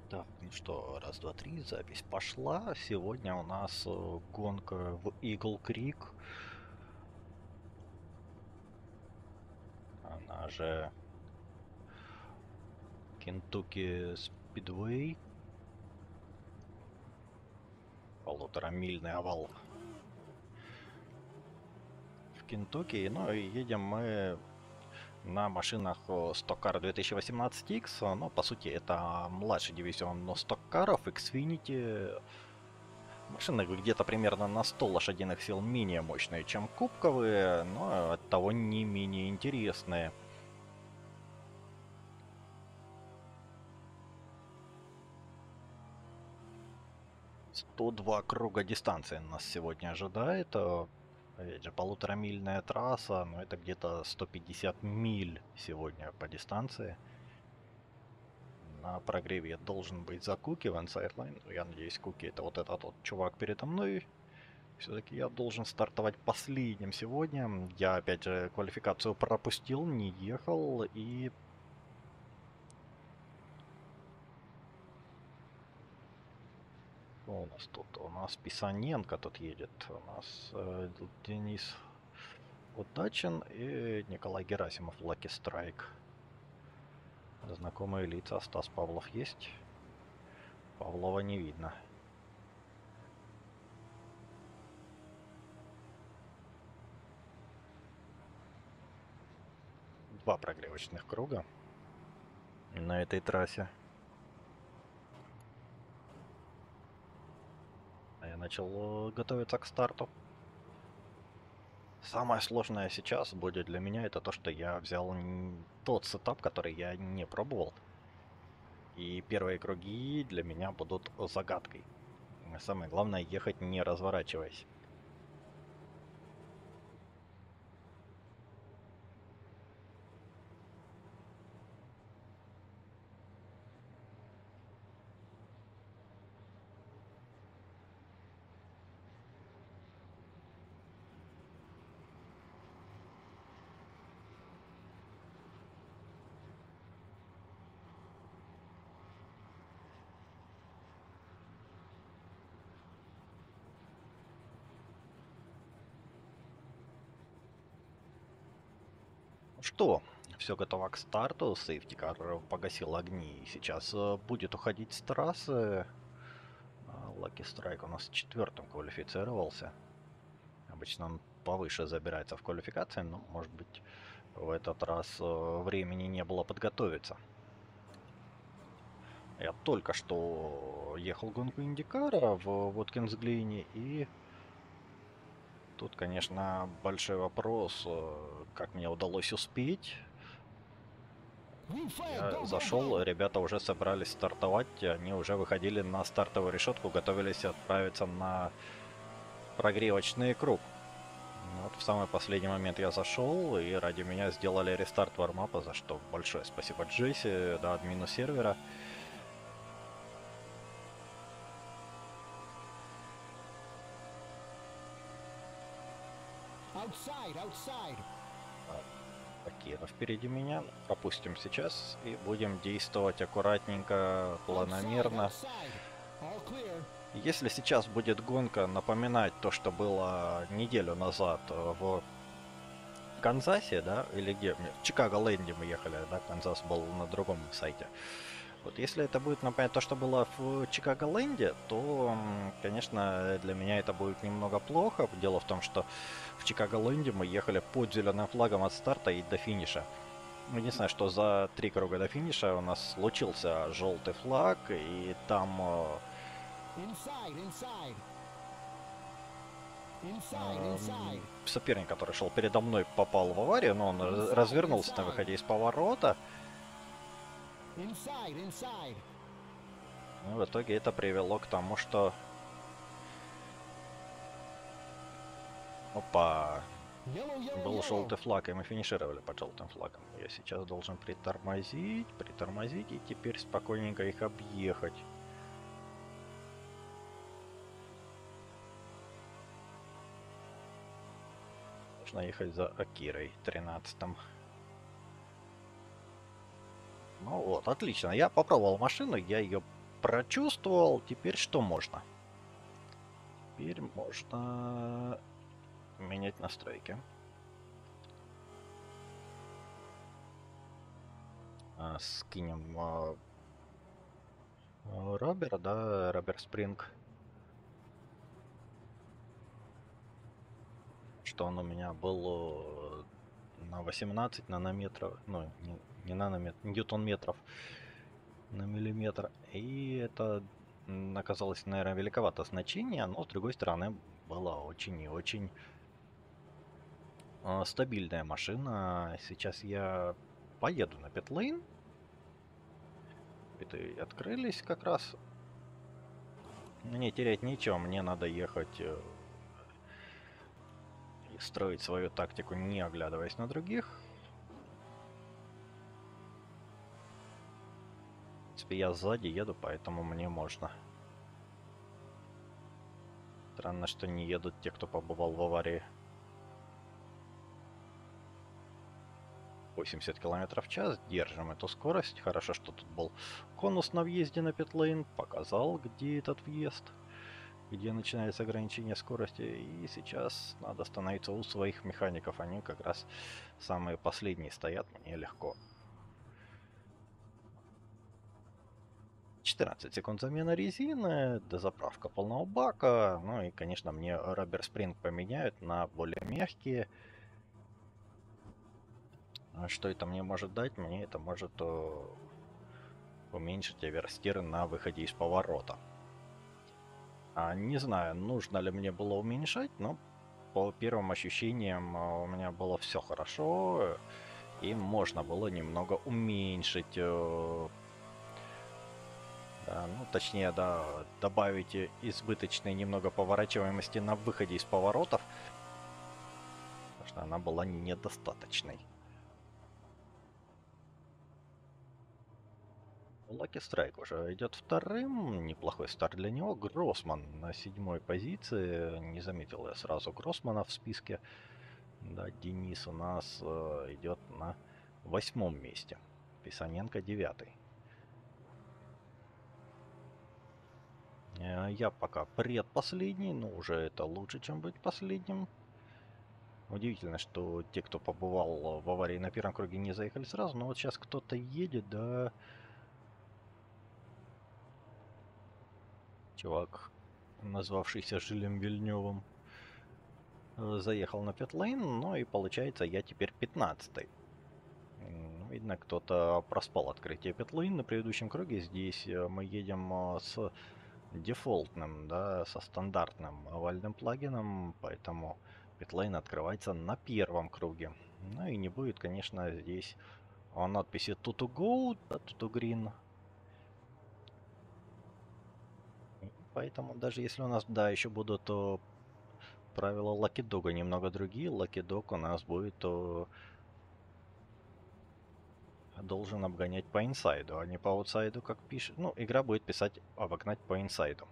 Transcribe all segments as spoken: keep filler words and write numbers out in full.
Так, ну что, раз, два, три, запись пошла. Сегодня у нас э, гонка в Игл Крик. Она же Кентукки Спидвей. Полуторамильный овал в Кентукки. Ну и едем мы на машинах э, Stock Car две тысячи восемнадцать икс. Ну, по сути, это младший дивизион Stock Car'ов, Xfinity. Машины где-то примерно на сто лошадиных сил менее мощные, чем кубковые, но оттого не менее интересные. сто два круга дистанции нас сегодня ожидает. э, Опять же, полуторамильная трасса, но это где-то сто пятьдесят миль сегодня по дистанции. На прогреве должен быть за Куки в Insideline. Я надеюсь, Куки это вот этот вот чувак передо мной. Все-таки я должен стартовать последним сегодня. Я опять же квалификацию пропустил, не ехал и... Что у нас тут? У нас Писаненко тут едет. У нас э, Денис Удачин и Николай Герасимов, Lucky Strike. Знакомые лица. Стас Павлов есть. Павлова не видно. Два прогревочных круга на этой трассе. А я начал готовиться к старту. Самое сложное сейчас будет для меня это то, что я взял тот сетап, который я не пробовал. И первые круги для меня будут загадкой. Самое главное ехать не разворачиваясь. Что? Все готово к старту. Сейфтикар погасил огни и сейчас э, будет уходить с трассы. Lucky Strike у нас четвертым квалифицировался. Обычно он повыше забирается в квалификации, но, может быть, в этот раз э, времени не было подготовиться. Я только что ехал гонку Индикара в Воткинс-Глине, и тут, конечно, большой вопрос, э, как мне удалось успеть. Я зашел, ребята уже собрались стартовать, они уже выходили на стартовую решетку, готовились отправиться на прогревочный круг. Вот в самый последний момент я зашел, и ради меня сделали рестарт вармапа, за что большое спасибо Джесси, да, админу сервера. Outside, outside. Акира впереди меня. Пропустим сейчас и будем действовать аккуратненько, планомерно. Если сейчас будет гонка напоминать то, что было неделю назад в Канзасе, да, или где? В Чикаго-Ленде мы ехали, да, Канзас был на другом сайте. Вот если это будет напоминать то, что было в Чикаго-Ленде, то, конечно, для меня это будет немного плохо. Дело в том, что в Чикаго-Ленде мы ехали под зеленым флагом от старта и до финиша. Единственное, что за три круга до финиша у нас случился желтый флаг, и там Inside, inside. Inside, э, inside. соперник, который шел передо мной, попал в аварию, но он развернулся на выходе из поворота. Inside, inside. Ну, в итоге это привело к тому, что... Опа! Yellow, yellow, Был yellow. желтый флаг, и мы финишировали под желтым флагом. Я сейчас должен притормозить, притормозить и теперь спокойненько их объехать. Нужно ехать за Акирой, тринадцатым. Ну вот, отлично. Я попробовал машину, я ее прочувствовал. Теперь что можно? Теперь можно менять настройки. А, скинем а, Робер, да, Робер Спринг. Что он у меня был э, на восемнадцать нанометров, ну, не, не нанометр, ньютон-метров на миллиметр. И это м, оказалось, наверное, великовато значение, но с другой стороны была очень и очень э, стабильная машина. Сейчас я поеду на питлейн. Биты открылись как раз. Мне терять нечего, мне надо ехать э, и строить свою тактику, не оглядываясь на других. В принципе, я сзади еду, поэтому мне можно. Странно, что не едут те, кто побывал в аварии. восемьдесят километров в час, держим эту скорость. Хорошо, что тут был конус на въезде на питлейн, показал, где этот въезд, где начинается ограничение скорости. И сейчас надо остановиться у своих механиков, они как раз самые последние стоят, мне легко. четырнадцать секунд замена резины, дозаправка полного бака. Ну и, конечно, мне Rubber Spring поменяют на более мягкие. Что это мне может дать? Мне это может э, уменьшить оверстир на выходе из поворота. А, не знаю, нужно ли мне было уменьшать, но по первым ощущениям э, у меня было все хорошо. И можно было немного уменьшить... Э, да, ну, точнее, да, добавить избыточной немного поворачиваемости на выходе из поворотов. Потому что она была недостаточной. Lucky Strike уже идет вторым. Неплохой старт для него. Гроссман на седьмой позиции. Не заметил я сразу Гроссмана в списке. Да, Денис у нас э, идет на восьмом месте. Писаненко девятый. Э, я пока предпоследний, но уже это лучше, чем быть последним. Удивительно, что те, кто побывал в аварии на первом круге, не заехали сразу. Но вот сейчас кто-то едет, да... Чувак, назвавшийся Жилем Вильнёвым, заехал на питлейн, ну и получается я теперь пятнадцатый. Видно, кто-то проспал открытие питлейн на предыдущем круге. Здесь мы едем с дефолтным, да, со стандартным овальным плагином, поэтому питлейн открывается на первом круге. Ну и не будет, конечно, здесь надписи to to go, да, to to green. Поэтому даже если у нас, да, еще будут то правила Lucky Dog немного другие, Lucky Dog у нас будет то должен обгонять по инсайду, а не по аутсайду, как пишет. Ну, игра будет писать обогнать по инсайду.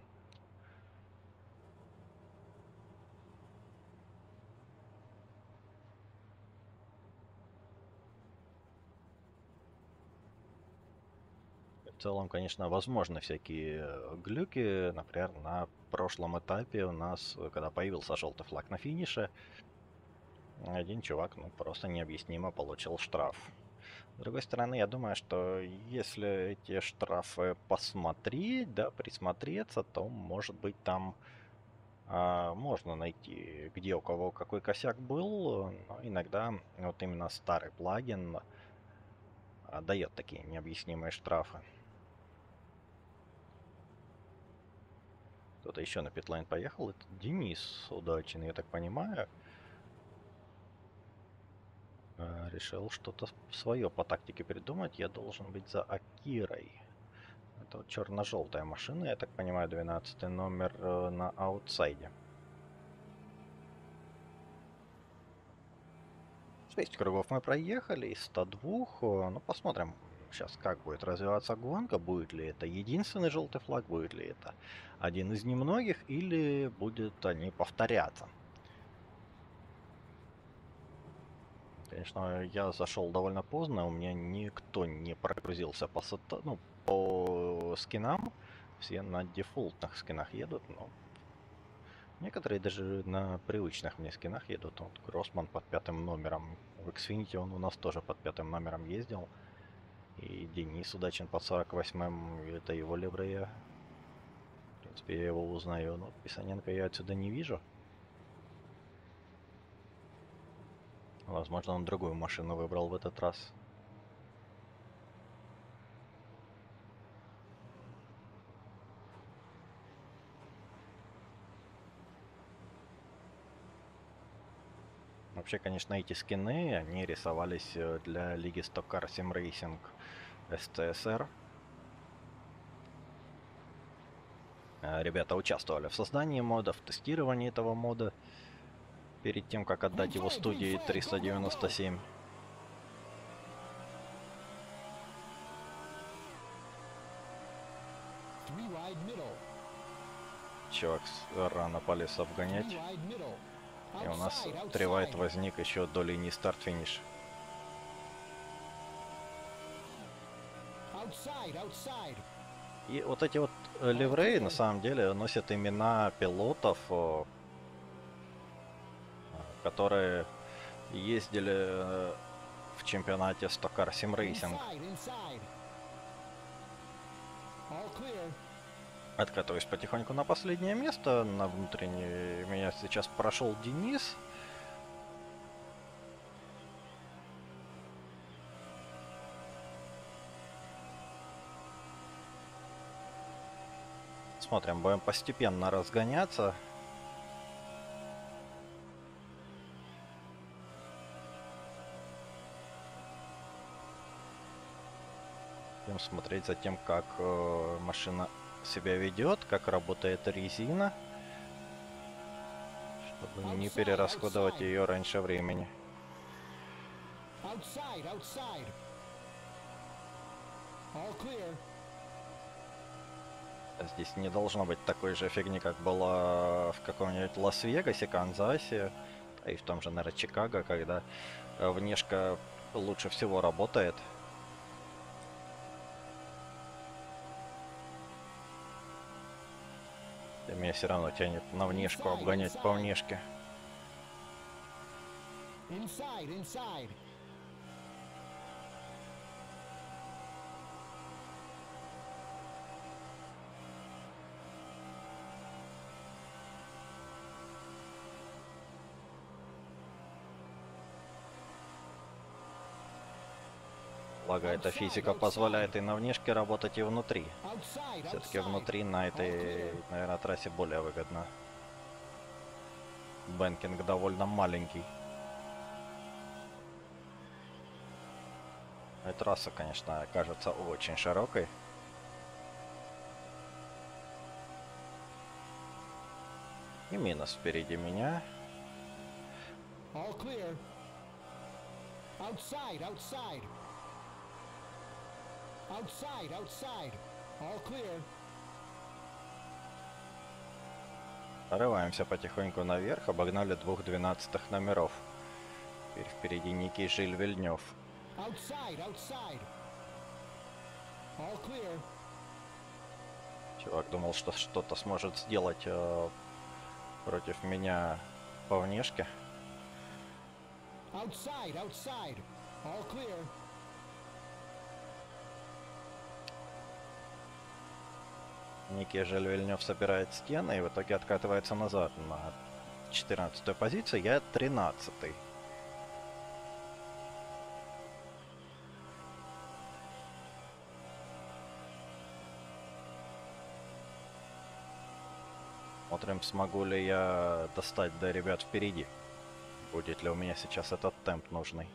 В целом, конечно, возможны всякие глюки. Например, на прошлом этапе у нас, когда появился желтый флаг на финише, один чувак, ну, просто необъяснимо получил штраф. С другой стороны, я думаю, что если эти штрафы посмотреть, да, присмотреться, то, может быть, там а, можно найти, где у кого какой косяк был. Но иногда вот именно старый плагин а, дает такие необъяснимые штрафы. Кто-то еще на питлайн поехал. Это Денис удачный, я так понимаю. А, решил что-то свое по тактике придумать. Я должен быть за Акирой. Это вот черно-желтая машина, я так понимаю, двенадцатый номер э, на аутсайде. шесть кругов мы проехали из ста двух. Ну, посмотрим сейчас, как будет развиваться гонка. Будет ли это единственный желтый флаг, будет ли это один из немногих, или будет они повторяться. Конечно, я зашел довольно поздно, у меня никто не прогрузился по, сата... ну, по скинам. Все на дефолтных скинах едут, но некоторые даже на привычных мне скинах едут. Вот Гроссман под пятым номером. В Xfinity он у нас тоже под пятым номером ездил. И Денис Удачин под сорок восьмым, это его ливрея. В принципе, я его узнаю, но Писаненко я отсюда не вижу. Возможно, он другую машину выбрал в этот раз. Вообще, конечно, эти скины, они рисовались э, для лиги Stock Car Sim Racing эс ти эс эр. Э, Ребята участвовали в создании мода, в тестировании этого мода, перед тем, как отдать его студии триста девяносто семь. Three wide middle. Чувак с- рано полез обгонять. Three wide middle. И у нас Outside, тревайт outside. возник еще до линии старт-финиш. Outside, outside. И вот эти вот э, ливреи на самом деле носят имена пилотов, о, которые ездили э, в чемпионате Stock Car Sim Racing. Inside, inside. All clear. Откатываюсь потихоньку на последнее место, на внутренний меня сейчас прошел Денис. Смотрим, будем постепенно разгоняться. Будем смотреть за тем, как э, машина себя ведет, как работает резина, чтобы не перерасходовать ее раньше времени. Outside, outside. All clear. Здесь не должно быть такой же фигни, как было в каком-нибудь Лас-Вегасе, Канзасе, а и в том же, наверное, Чикаго, когда э, внешка лучше всего работает. И меня все равно тянет на внешку обгонять по внешке. Inside, inside. Благо, эта физика позволяет и на внешке работать, и внутри. Outside, Все-таки outside. внутри на этой, наверное, трассе более выгодно. Бэнкинг довольно маленький. И трасса, конечно, кажется очень широкой. И минус впереди меня. All clear. Outside, outside. Outside, outside. All clear. Порываемся потихоньку наверх, обогнали двух двенадцатых номеров. Теперь впереди некий Жиль Вильнёв. Outside, outside. All clear. Чувак думал, что что-то сможет сделать э, против меня по внешке. Outside, outside. All clear. Некий Жиль Вильнёв собирает стены и в итоге откатывается назад на четырнадцатую позицию. Я тринадцатый. Смотрим, смогу ли я достать до ребят впереди. Будет ли у меня сейчас этот темп нужный.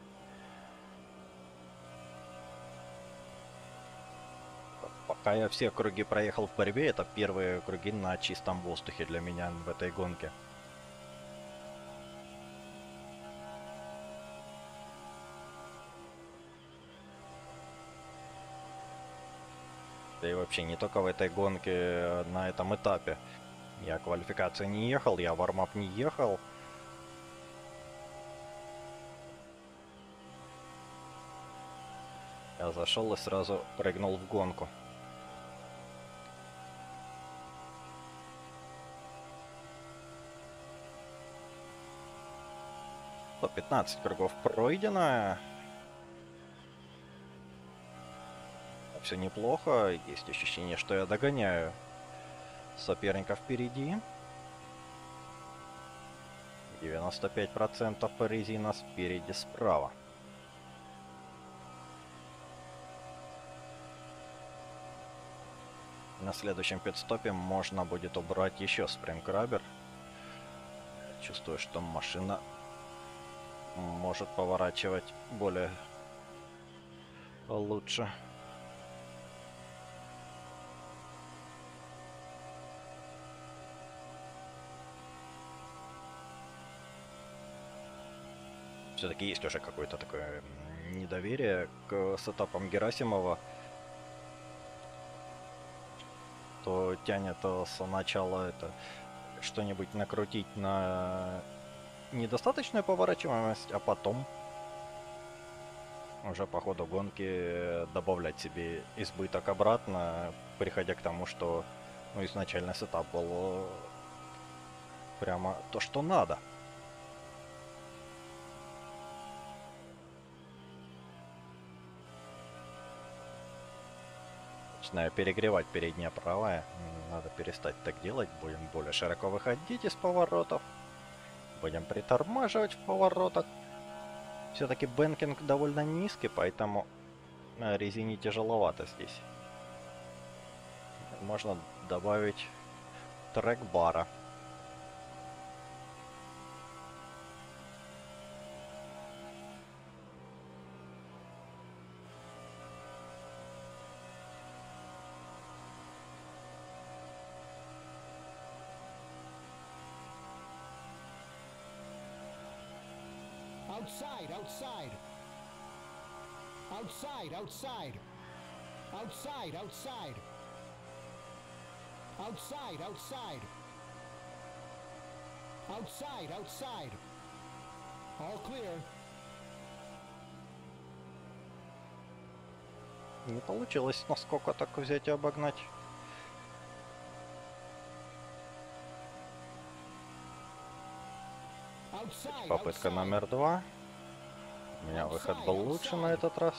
Пока я все круги проехал в борьбе, это первые круги на чистом воздухе для меня в этой гонке. Да и вообще не только в этой гонке, а на этом этапе. Я квалификации не ехал, я вармап не ехал. Я зашел и сразу прыгнул в гонку. сто пятнадцать кругов пройдено. Все неплохо. Есть ощущение, что я догоняю соперника впереди. девяносто пять процентов резина спереди справа. На следующем пидстопе можно будет убрать еще спринг-раббер. Чувствую, что машина может поворачивать более лучше. Все-таки есть уже какое-то такое недоверие к сетапам Герасимова. То тянет с начала это что-нибудь накрутить на недостаточную поворачиваемость, а потом уже по ходу гонки добавлять себе избыток обратно, приходя к тому, что ну, изначально сетап был прямо то, что надо. Начинаю перегревать передняя правая. Надо перестать так делать. Будем более широко выходить из поворотов. Будем притормаживать в поворотах. Все-таки бэнкинг довольно низкий, поэтому резине тяжеловато здесь. Можно добавить трек-бара. Outside, outside. Outside, outside. Outside, outside. Outside, outside. Outside, outside. All clear. Не получилось насколько так взять и обогнать. Попытка номер два. У меня выход был лучше на этот раз.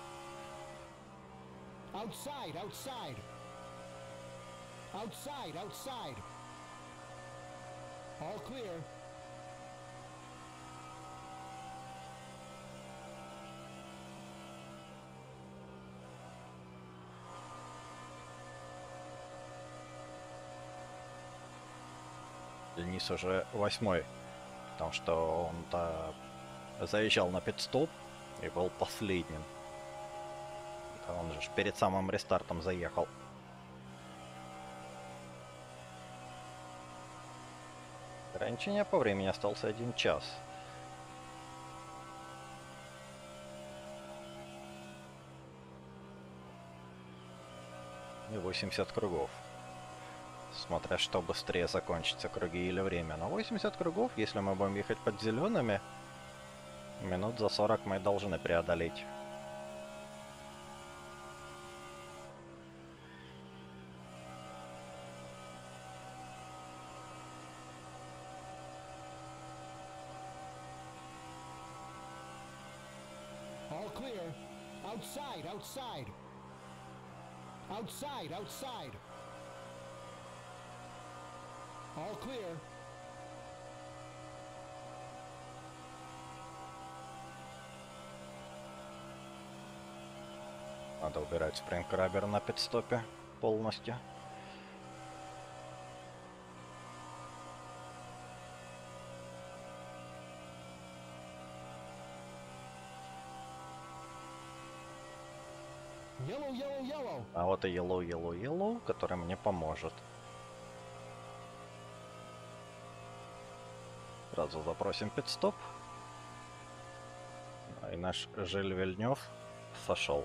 Outside, outside. Outside, outside. All clear. Денис уже восьмой. Потому что он-то заезжал на пит-стоп и был последним. Да он же перед самым рестартом заехал. Ограничение по времени остался один час. И восемьдесят кругов. Смотря что быстрее закончится, круги или время. На восемьдесят кругов, если мы будем ехать под зелеными, минут за сорок мы должны преодолеть. All clear. Outside, outside. Outside, outside. All clear. Надо убирать спринг-раббер на пит-стопе полностью. Yellow, yellow, yellow. А вот и yellow, yellow, yellow, который мне поможет. Сразу запросим пит-стоп. И наш Жиль Вильнёв сошел.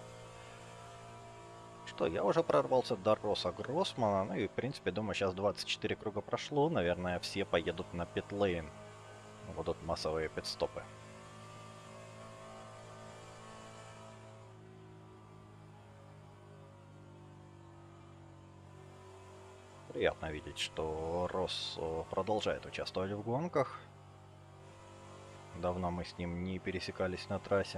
Что, я уже прорвался до Росса Гроссмана. Ну и, в принципе, думаю, сейчас двадцать четыре круга прошло. Наверное, все поедут на пит-лейн. Будут массовые пит-стопы. Приятно видеть, что Росс продолжает участвовать в гонках. Давно мы с ним не пересекались на трассе.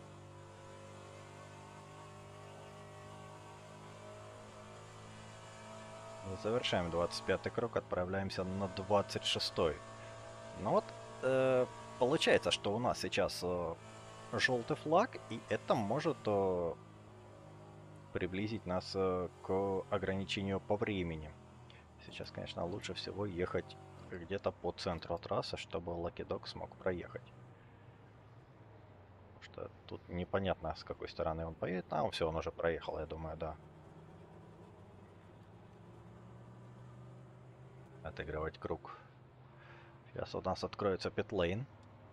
Завершаем двадцать пятый круг, отправляемся на двадцать шестой. Ну вот, э, получается, что у нас сейчас э, желтый флаг, и это может э, приблизить нас э, к ограничению по времени. Сейчас, конечно, лучше всего ехать где-то по центру трассы, чтобы Lucky Dog смог проехать. Потому что тут непонятно, с какой стороны он поедет. А, все, он уже проехал, я думаю, да. Отыгрывать круг. Сейчас у нас откроется питлейн.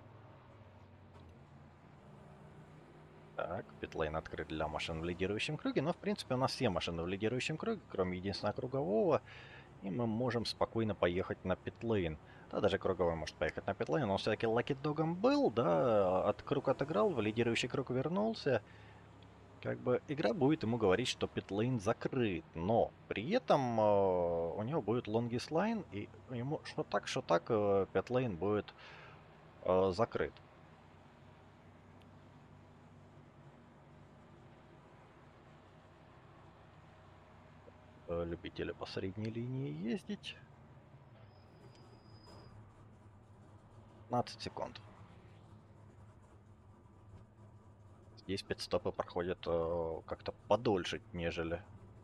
Так, питлейн открыт для машин в лидирующем круге, но в принципе у нас все машины в лидирующем круге, кроме единственного кругового, и мы можем спокойно поехать на питлейн. Да, даже круговой может поехать на питлейн, он все-таки Lucky Dog'ом был, да, от круг отыграл, в лидирующий круг вернулся. Как бы игра будет ему говорить, что питлейн закрыт, но при этом э, у него будет longest line, и ему что так, что так э, питлейн будет э, закрыт. Э, любители по средней линии ездить. пятнадцать секунд. Здесь пидстопы проходят э, как-то подольше, нежели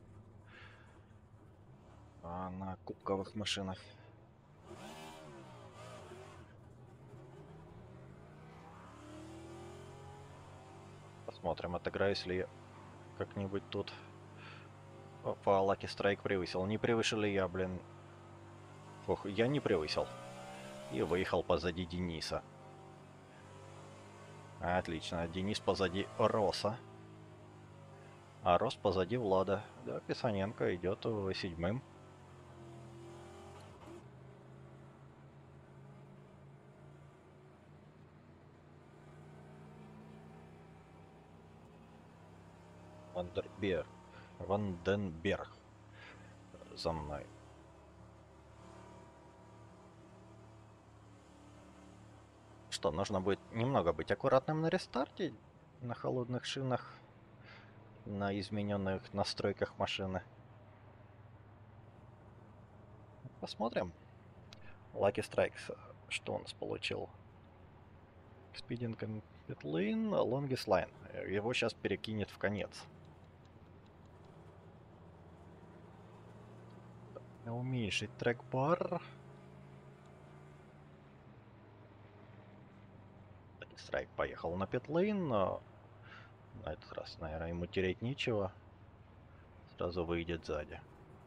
а, на кубковых машинах. Посмотрим, отыграюсь ли я как-нибудь тут. По Lucky Strike превысил. Не превышил ли я, блин? Фух, я не превысил. И выехал позади Дениса. Отлично. Денис позади Роса. А Рос позади Влада. Да, Писаненко идет седьмым. Вандерберг. Ванденберг. За мной. Что, нужно будет немного быть аккуратным на рестарте, на холодных шинах, на измененных настройках машины. Посмотрим. Lucky Strikes, что у нас получил? Speeding and pit lane, longest line. Его сейчас перекинет в конец. Уменьшить трек-бар. Страйк поехал на питлейн, но на этот раз, наверное, ему терять нечего. Сразу выйдет сзади.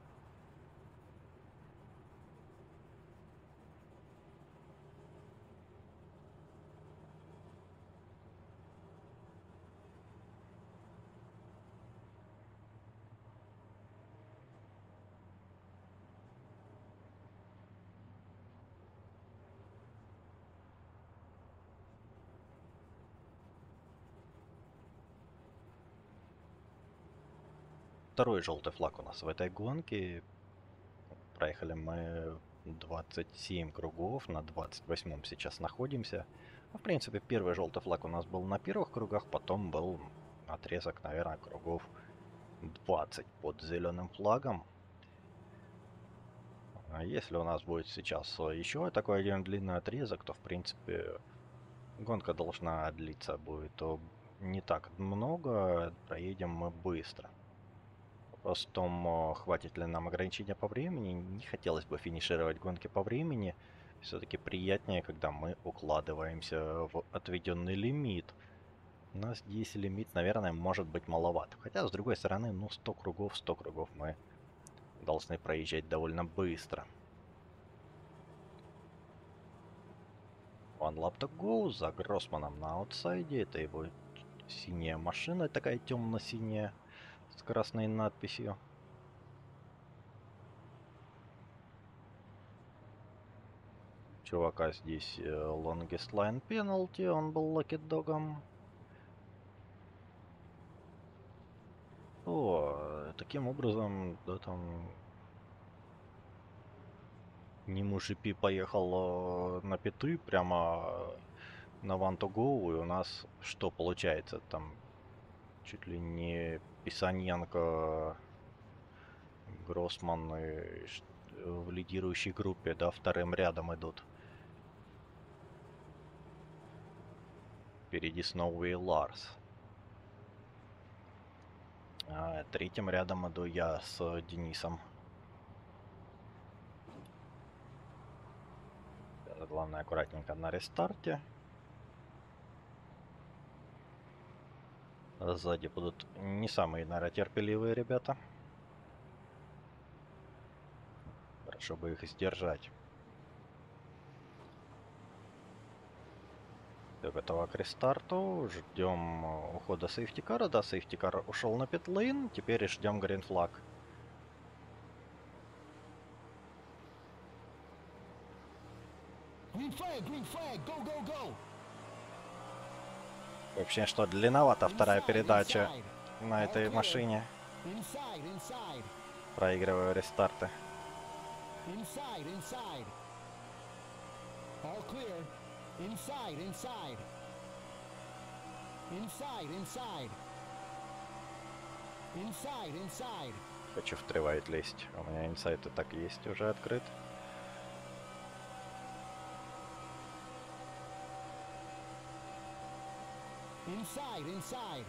Второй желтый флаг у нас в этой гонке. Проехали мы двадцать семь кругов, на двадцать восьмом сейчас находимся. Ну, в принципе, первый желтый флаг у нас был на первых кругах, потом был отрезок, наверное, кругов двадцать под зеленым флагом. А если у нас будет сейчас еще такой один длинный отрезок, то, в принципе, гонка должна длиться будет не так много, проедем мы быстро. Вопрос в том, хватит ли нам ограничения по времени. Не хотелось бы финишировать гонки по времени. Все-таки приятнее, когда мы укладываемся в отведенный лимит. У нас здесь лимит, наверное, может быть маловат. Хотя, с другой стороны, ну сто кругов, сто кругов мы должны проезжать довольно быстро. One lap to go, за Гроссманом на аутсайде. Это его синяя машина, такая темно-синяя, с красной надписью. Чувака здесь longest line penalty, он был Lucky Dog'ом. О, таким образом, да, там Ниму джи пи поехал на питы, прямо на One to Go, и у нас что получается? Там чуть ли не Писаненко, Гроссман и ш- в лидирующей группе, да, вторым рядом идут. Впереди Сноуи и Ларс. А третьим рядом иду я с Денисом. Главное, аккуратненько на рестарте. Сзади будут не самые, наверное, терпеливые ребята. Хорошо бы их сдержать. Все готово к рестарту. Ждем ухода сейфтикара. Да, сейфтикар ушел на питлейн. Теперь ждем гринфлаг. Green flag, green flag, go, go, go. Вообще, что длинновата вторая Inside, передача inside. на All этой clear. машине. Inside, inside. Проигрываю рестарты. Inside, inside. All clear. Inside, inside. Inside, inside. Inside, inside. Хочу в тревайт лезть. У меня инсайт и так есть уже открыт. Inside, inside.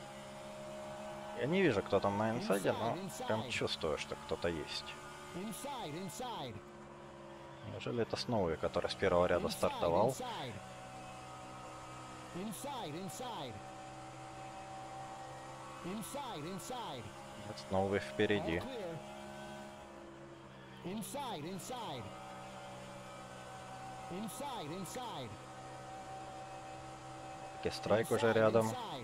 Я не вижу, кто там на инсайде, но прям чувствую, что кто-то есть. Inside, inside. Неужели это Сноуи, который с первого ряда Inside, стартовал? Inside, inside, inside. Inside, inside. Нет, Сноуи All впереди. clear. Inside, inside. Inside, inside. Страйк уже Inside, рядом. Inside,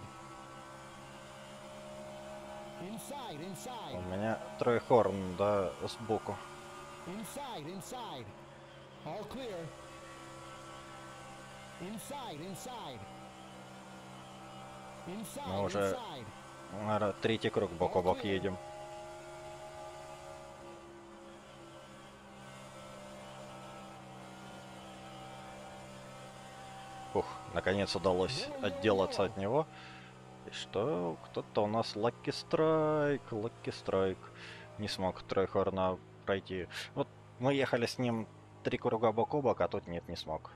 inside. Inside, У меня Трой Хорн, да, сбоку. inside, inside. All clear. Inside, inside. Inside, Мы уже, inside. наверное, третий круг бок о бок едем. Ух, наконец удалось отделаться от него. И что? Кто-то у нас Лаки Страйк, Лаки Страйк. Не смог Трой Хорна пройти. Вот мы ехали с ним три круга бок о бок, а тут нет, не смог.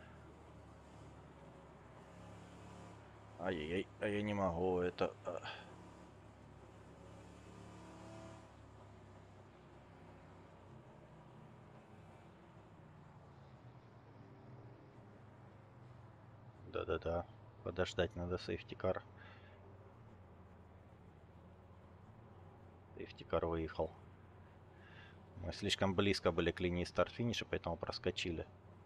Ай-яй-яй, а я не могу, это... а. Да-да-да, подождать надо сейфтикар. Сейфтикар выехал. Мы слишком близко были к линии старт-финиша, поэтому проскочили.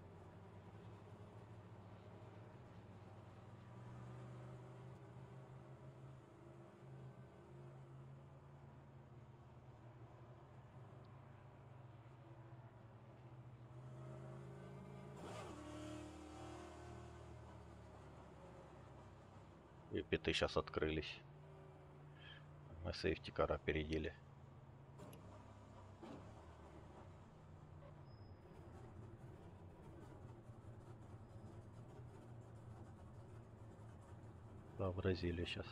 И питы сейчас открылись. Мы сейфтикара опередили. Сообразили сейчас.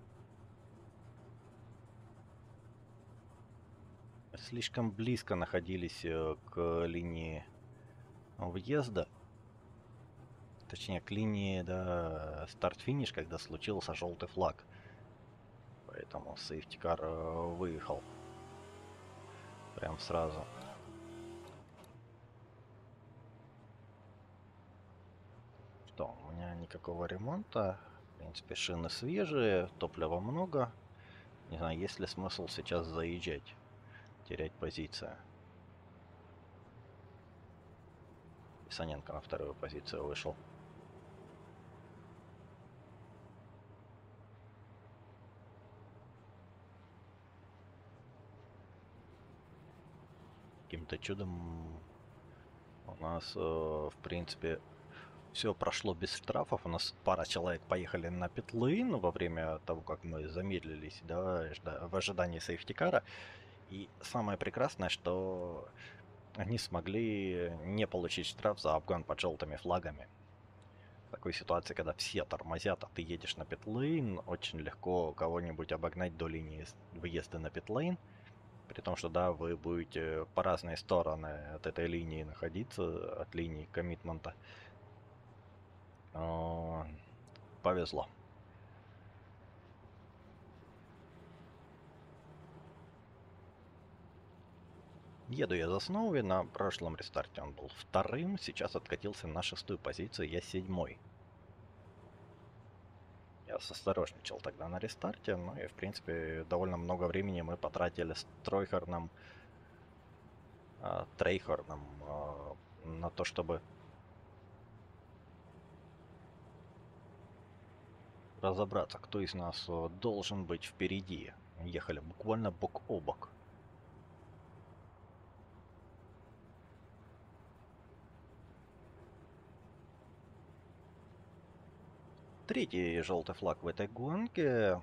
Слишком близко находились э, к линии въезда. Точнее, к линии, да, старт-финиш, когда случился желтый флаг. Поэтому сейфтикар э, выехал. Прям сразу. Что, у меня никакого ремонта. В принципе, шины свежие, топлива много. Не знаю, есть ли смысл сейчас заезжать, терять позицию. Саненко на вторую позицию вышел. Каким-то чудом у нас, э, в принципе, все прошло без штрафов. У нас пара человек поехали на питлейн во время того, как мы замедлились, да, в ожидании сейфтикара. И самое прекрасное, что они смогли не получить штраф за обгон под желтыми флагами. такой ситуации, когда все тормозят, а ты едешь на питлейн, очень легко кого-нибудь обогнать до линии с- выезда на питлейн. При том, что да, вы будете по разные стороны от этой линии находиться, от линии коммитмента. Но повезло. Еду я за Сноуи, на прошлом рестарте он был вторым, сейчас откатился на шестую позицию, я седьмой. Я осторожничал тогда на рестарте, ну и в принципе довольно много времени мы потратили с Тройхорном, а, Трейхорном а, на то, чтобы разобраться, кто из нас а, должен быть впереди. Ехали буквально бок о бок. Третий желтый флаг в этой гонке.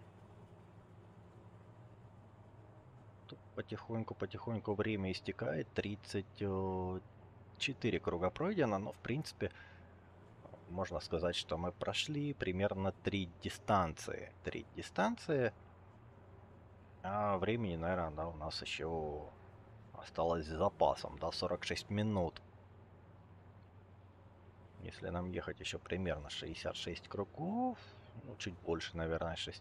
Тут потихоньку-потихоньку время истекает. тридцать четыре круга пройдено, но в принципе можно сказать, что мы прошли примерно три дистанции. Три дистанции. А времени, наверное, да, у нас еще осталось с запасом, да, сорок шесть минут. Если нам ехать еще примерно шестьдесят шесть кругов, ну, чуть больше, наверное, шесть.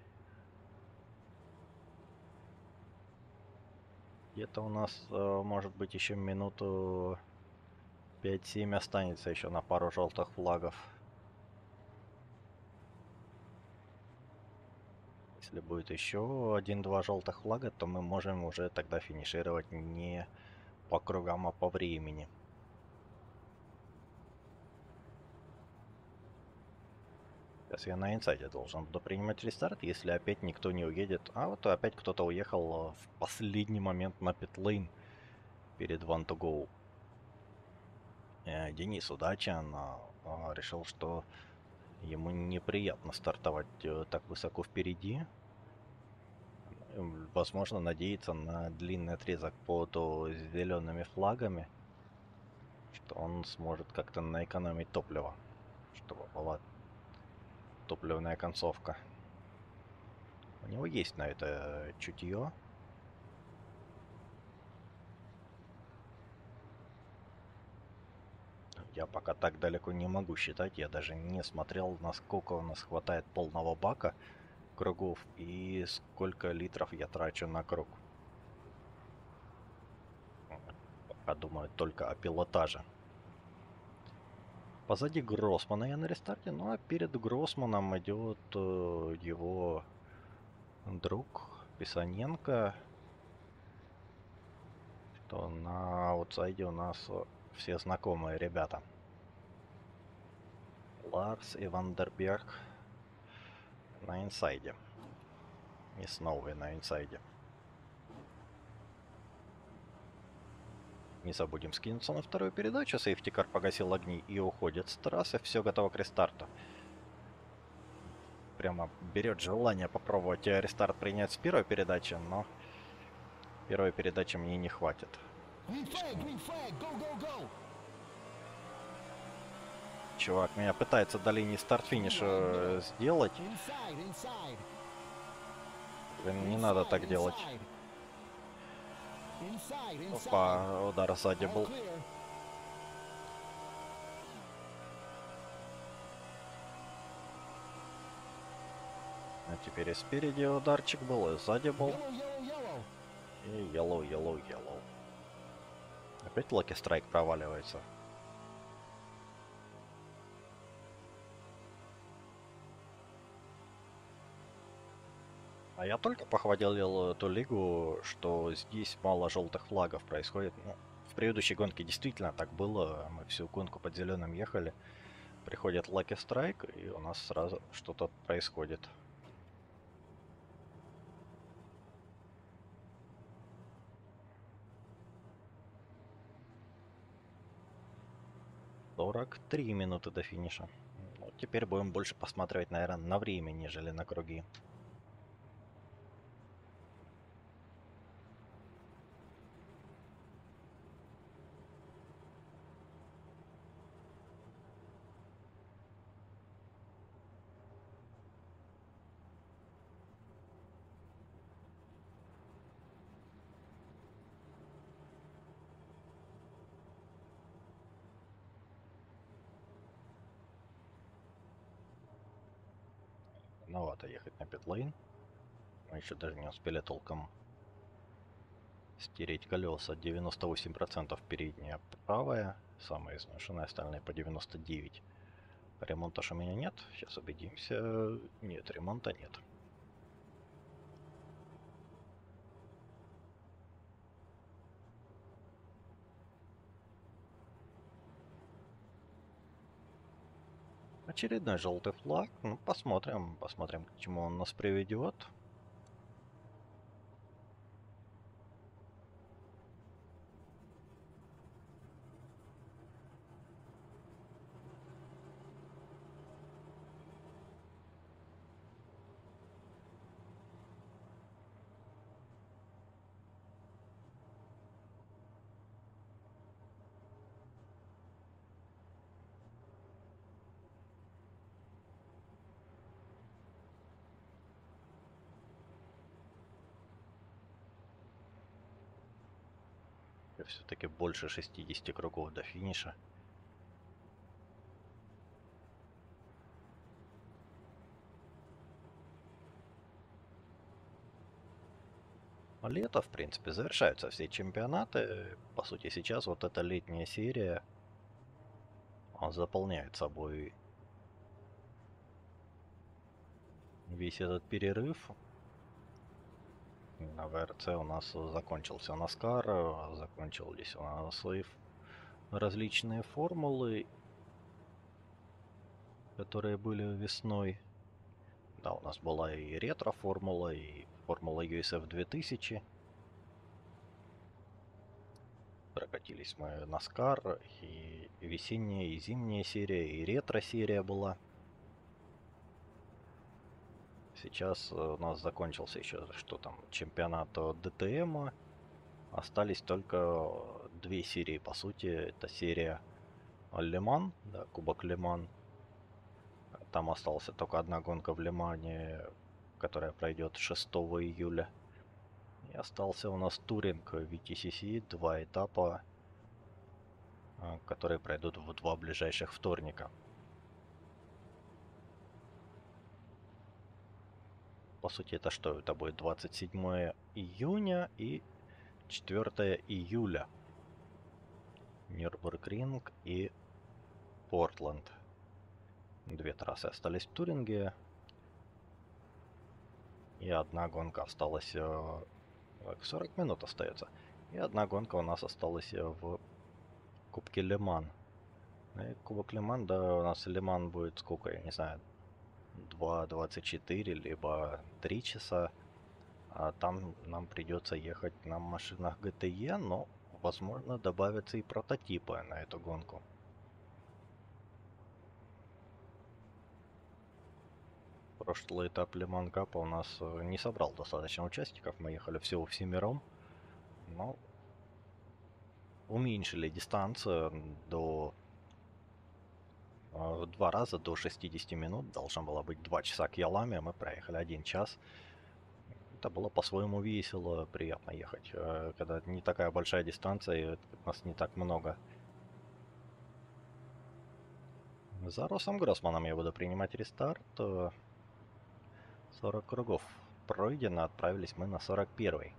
Где-то у нас, э, может быть, еще минуту пять-семь останется еще на пару желтых флагов. Если будет еще один-два желтых флага, то мы можем уже тогда финишировать не по кругам, а по времени. Сейчас я на инсайде должен буду принимать рестарт, если опять никто не уедет. А вот опять кто-то уехал в последний момент на питлейн перед one to go. Э, Денис Удачан а, решил, что ему неприятно стартовать э, так высоко впереди. М, Возможно, надеяться на длинный отрезок под о, зелеными флагами, что он сможет как-то наэкономить топливо, чтобы была топливная концовка. У него есть на это чутье. Я пока так далеко не могу считать, я даже не смотрел, насколько у нас хватает полного бака кругов и сколько литров я трачу на круг. Пока думаю только о пилотаже. Позади Гроссмана я на рестарте, ну а перед Гроссманом идет э, его друг Писаненко. Что на аутсайде у нас э, все знакомые ребята. Ларс и Вандерберг на инсайде. И Сноуи на инсайде. Не забудем скинуться на вторую передачу. Сейфтикар погасил огни и уходит с трассы. Все готово к рестарту. Прямо берет желание попробовать рестарт принять с первой передачи, но первой передачи мне не хватит. Green flag, green flag, go, go, go. Чувак меня пытается до линии старт-финиша сделать. Inside, inside. Блин, не надо так делать. Inside, inside. Опа, удар сзади All был. clear. А теперь и спереди ударчик был, и сзади был. Yellow, yellow, yellow. И yellow, yellow, yellow. Опять Lucky Strike проваливается. А я только похвалил эту лигу, что здесь мало желтых флагов происходит. Ну, в предыдущей гонке действительно так было. Мы всю гонку под зеленым ехали. Приходит Lucky Strike, и у нас сразу что-то происходит. сорок три минуты до финиша. Ну, теперь будем больше посматривать, наверное, на время, нежели на круги. длинновато ехать на питлейн. Мы еще даже не успели толком стереть колеса. девяносто восемь процентов передняя правая, самая изношенная, остальные по девяносто девять. Ремонта ж у меня нет. Сейчас убедимся. Нет, ремонта нет. Очередной желтый флаг. Ну, посмотрим, посмотрим, к чему он нас приведет. Все-таки больше шестидесяти кругов до финиша. Лето, в принципе, завершаются все чемпионаты. По сути, сейчас вот эта летняя серия заполняет собой весь этот перерыв. На вэ эр цэ у нас закончился Наскар, закончились у нас и различные формулы, которые были весной. Да, у нас была и ретро-формула, и формула ю эс эф две тысячи. Прокатились мы Наскар, и весенняя, и зимняя серия, и ретро-серия была. Сейчас у нас закончился еще, что там, чемпионат дэ тэ эм. Остались только две серии, по сути. Это серия Ле-Ман, да, Кубок Ле-Ман. Там осталась только одна гонка в Ле-Мане, которая пройдет шестого июля. И остался у нас туринг ви ти си си, два этапа, которые пройдут в два ближайших вторника. По сути, это что? Это будет двадцать седьмое июня и четвёртое июля. Нюрбургринг и Портленд. Две трассы остались в Туринге. И одна гонка осталась... сорок минут остается. И одна гонка у нас осталась в Кубке Ле-Ман. И Кубок Ле-Ман, да, у нас Ле-Ман будет сколько, я не знаю, два двадцать четыре, либо три часа. А там нам придется ехать на машинах джи ти и, но, возможно, добавятся и прототипы на эту гонку. Прошлый этап Ле-Ман Капа у нас не собрал достаточно участников. Мы ехали всего всемиром. Но уменьшили дистанцию до... В два раза до шестидесяти минут. Должно было быть два часа к Яламе. Мы проехали один час. Это было по-своему весело, приятно ехать. Когда не такая большая дистанция, и нас не так много. За Росом Гроссманом я буду принимать рестарт. сорок кругов пройдено. Отправились мы на сорок первый.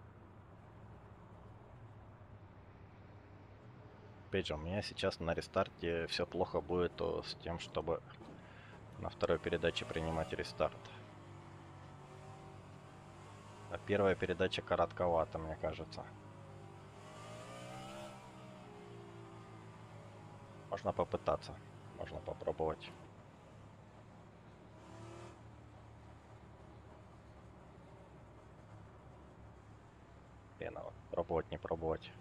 Опять же, у меня сейчас на рестарте все плохо будет с тем, чтобы на второй передаче принимать рестарт. А первая передача коротковата, мне кажется. Можно попытаться. Можно попробовать. Хреново. Пробовать, не пробовать.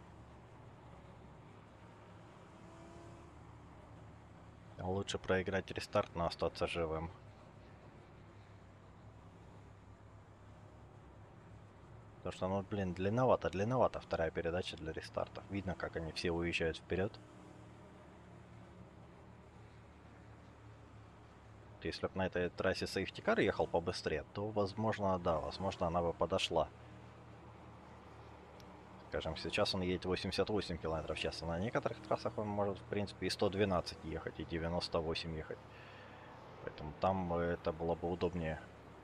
Лучше проиграть рестарт, но остаться живым. Потому что, ну, блин, длинновато, длинновато вторая передача для рестарта. Видно, как они все уезжают вперед. Если бы на этой трассе сейфтикар ехал побыстрее, то, возможно, да, возможно, она бы подошла. Скажем, сейчас он едет восемьдесят восемь километров в час, а на некоторых трассах он может, в принципе, и сто двенадцать ехать, и девяносто восемь ехать. Поэтому там это было бы удобнее.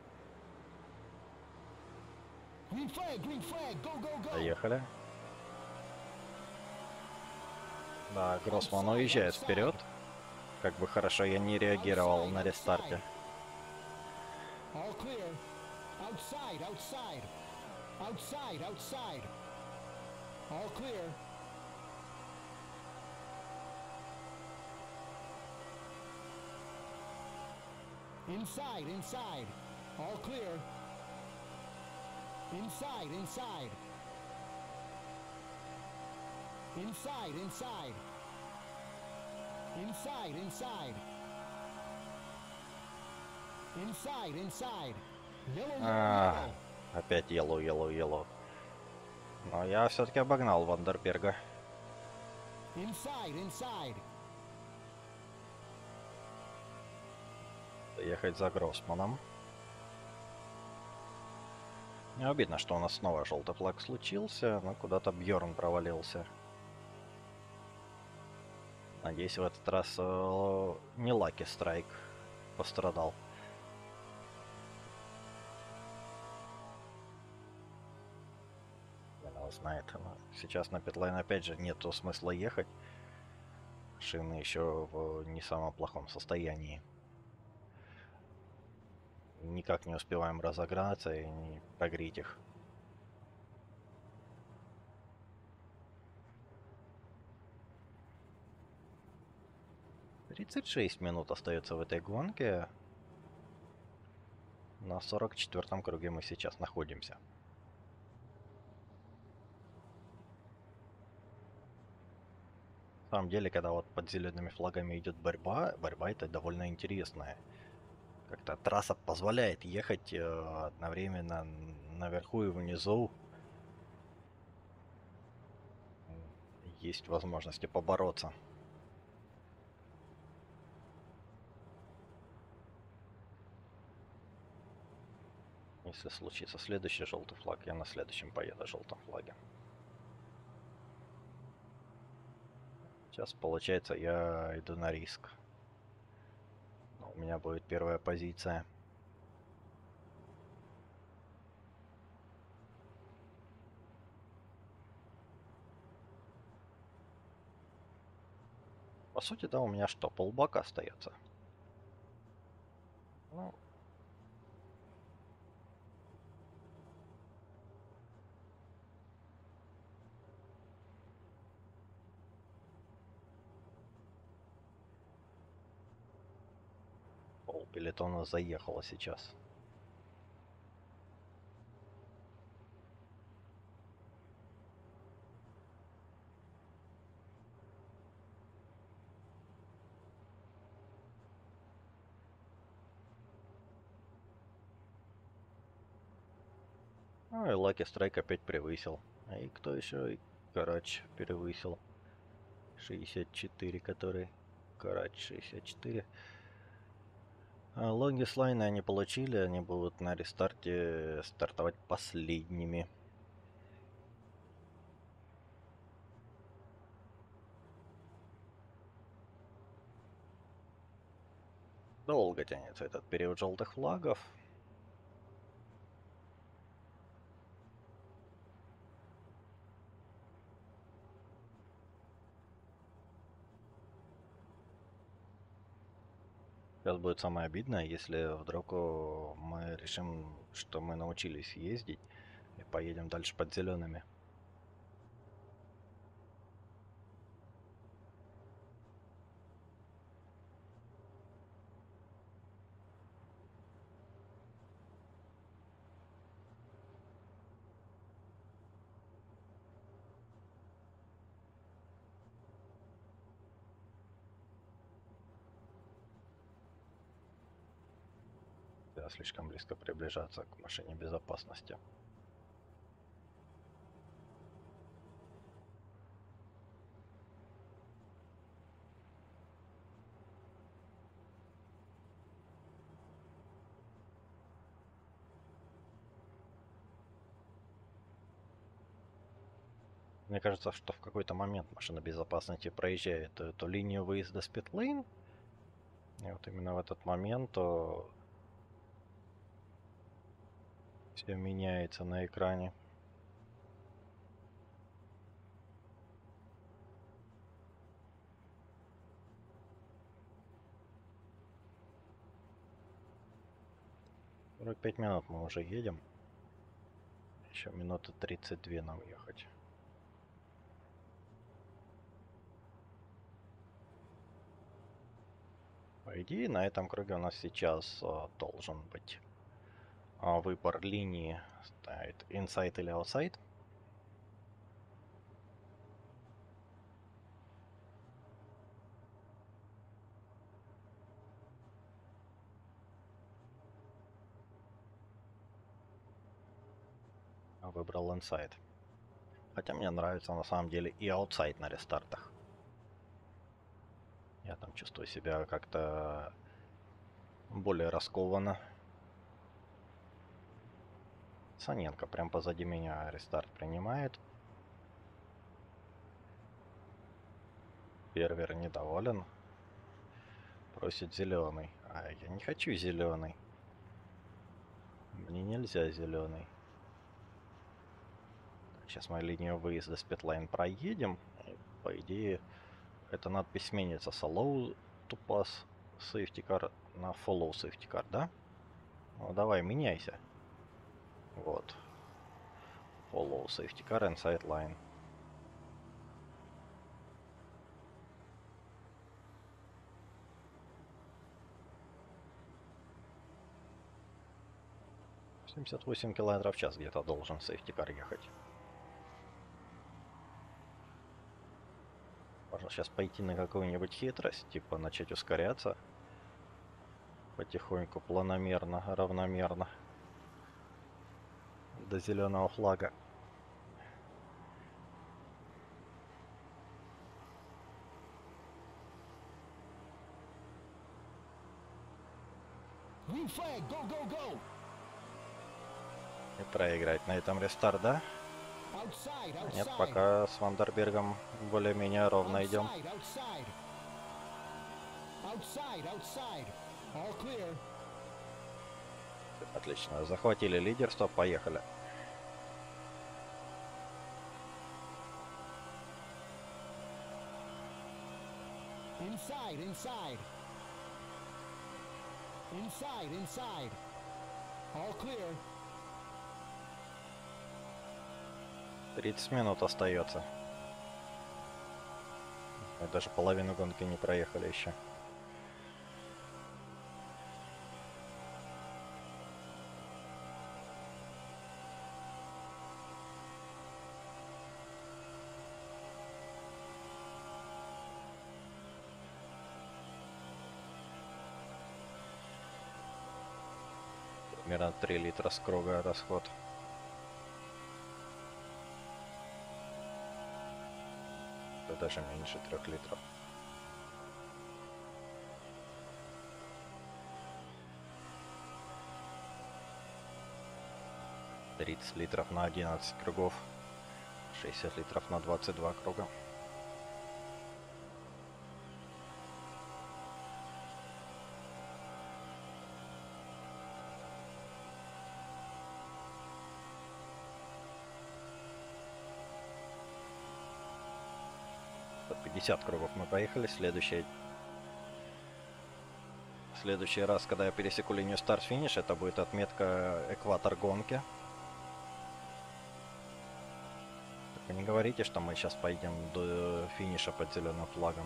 Green flag, green flag, go, go, go. Поехали. Да, Гроссман Outside, уезжает outside. вперед. Как бы хорошо я не реагировал Outside, на рестарте. outside. All clear. Outside, outside. Outside, outside. All clear. Inside, inside. All clear. Inside, inside. Inside, inside. Inside, inside. Inside, inside. Yellow, yellow, А, yellow. опять yellow, yellow, yellow. Но я все-таки обогнал Вандерберга. Inside, inside. Ехать за Гроссманом. Не обидно, что у нас снова желтый флаг случился, но куда-то Бьорн провалился. Надеюсь, в этот раз э, не Лаки Страйк пострадал. Его знает. Но сейчас на питлайн опять же нету смысла ехать. Шины еще в не самом плохом состоянии. Никак не успеваем разогнаться и не прогреть их. тридцать шесть минут остается в этой гонке. На сорок четвёртом круге мы сейчас находимся. На самом деле, когда вот под зелеными флагами идет борьба, борьба это довольно интересная. Как-то трасса позволяет ехать э, одновременно наверху и внизу. Есть возможности побороться. Если случится следующий желтый флаг, я на следующем поеду желтом флаге. Сейчас, получается, я иду на риск. Но у меня будет первая позиция. По сути, да, у меня что, полбака остается. Ну, пол пелетона заехало сейчас. Ну и Lucky Strike опять превысил. А и кто еще? И Карач превысил. шестьдесят четыре, который... Карач шестьдесят четыре. А Longest Line они получили, они будут на рестарте стартовать последними. Долго тянется этот период желтых флагов. Сейчас будет самое обидное, если вдруг о, мы решим, что мы научились ездить и поедем дальше под зелеными. Да, слишком близко приближаться к машине безопасности. Мне кажется, что в какой-то момент машина безопасности проезжает эту линию выезда с питлейн, И вот именно в этот момент все меняется на экране. сорок пять минут мы уже едем. Еще минуты тридцать две нам ехать. По идее, на этом круге у нас сейчас а, должен быть а, выбор линии, стоит inside или outside. Выбрал inside. Хотя мне нравится на самом деле и outside на рестартах. Я там чувствую себя как-то более раскованно. Саненко прям позади меня рестарт принимает. Первер недоволен. Просит зеленый. А я не хочу зеленый. Мне нельзя зеленый. Сейчас мы линию выезда с питлайн проедем. И, по идее, эта надпись сменится с allow to pass safety car на follow safety car, да? Ну давай, меняйся. Вот. Follow safety car inside line. семьдесят восемь километров в час где-то должен safety car ехать. Можно сейчас пойти на какую-нибудь хитрость, типа начать ускоряться. Потихоньку, планомерно, равномерно. До зеленого флага. Green flag, go, go, go. И проиграть на этом рестарт, да? Outside, outside. Нет, пока с Вандербергом более-менее ровно идем. Outside, outside. Outside, outside. All clear. Отлично, захватили лидерство, поехали. Inside, inside. Inside, inside. All clear. тридцать минут остается. Мы даже половину гонки не проехали еще. Примерно три литра с круга расход. Это даже меньше трех литров. тридцать литров на одиннадцать кругов. шестьдесят литров на двадцать два круга. пятьдесят кругов мы проехали. Следующий, следующий раз, когда я пересеку линию старт-финиш, это будет отметка экватор гонки. Только не говорите, что мы сейчас пойдем до финиша под зеленым флагом.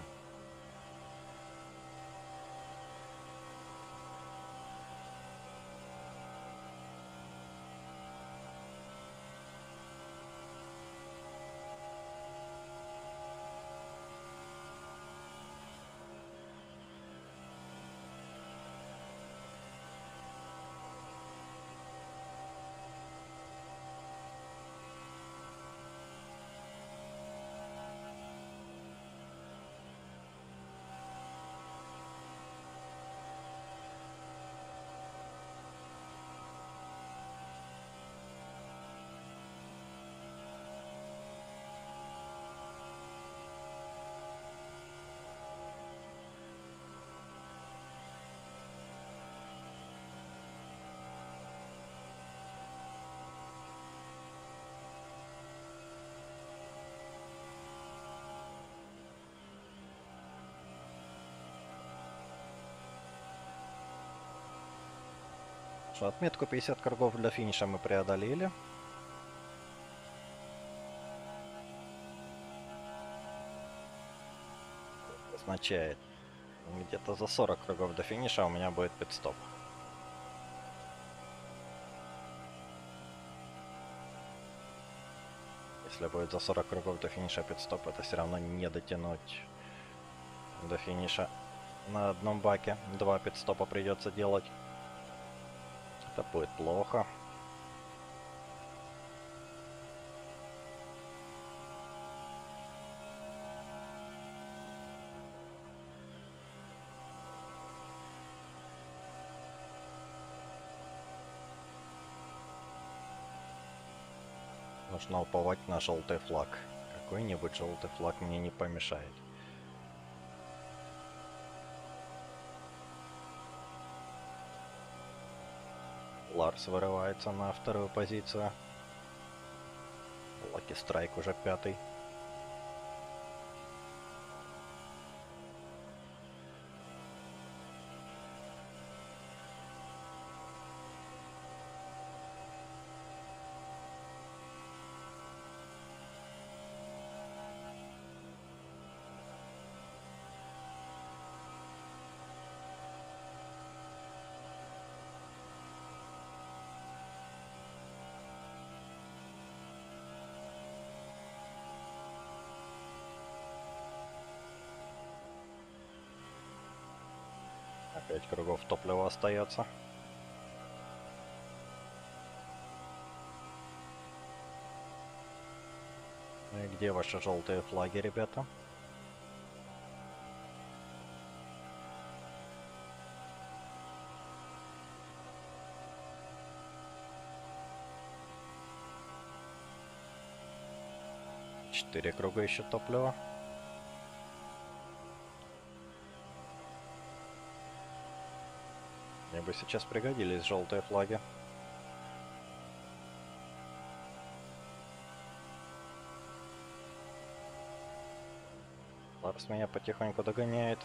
Что, отметку пятьдесят кругов для финиша мы преодолели. Означает, где-то за сорок кругов до финиша у меня будет пит-стоп. Если будет за сорок кругов до финиша пит-стоп, это все равно не дотянуть до финиша на одном баке. Два пит-стопа придется делать. Это будет плохо. Нужно уповать на желтый флаг. Какой-нибудь желтый флаг мне не помешает. Ларс вырывается на вторую позицию. Лаки Страйк уже пятый. Пять кругов топлива остается. Ну и где ваши желтые флаги, ребята? Четыре круга еще топлива. Мне бы сейчас пригодились желтые флаги. Ларс меня потихоньку догоняет.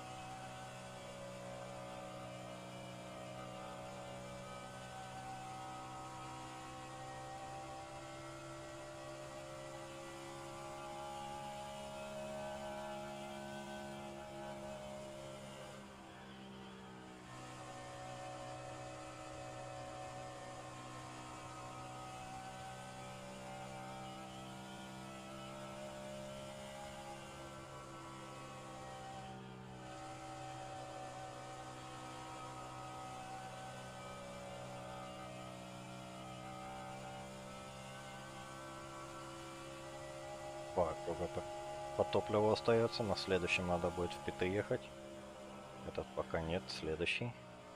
Два круга по, по топливу остается. На следующем надо будет в питы ехать. Этот пока нет. Следующий.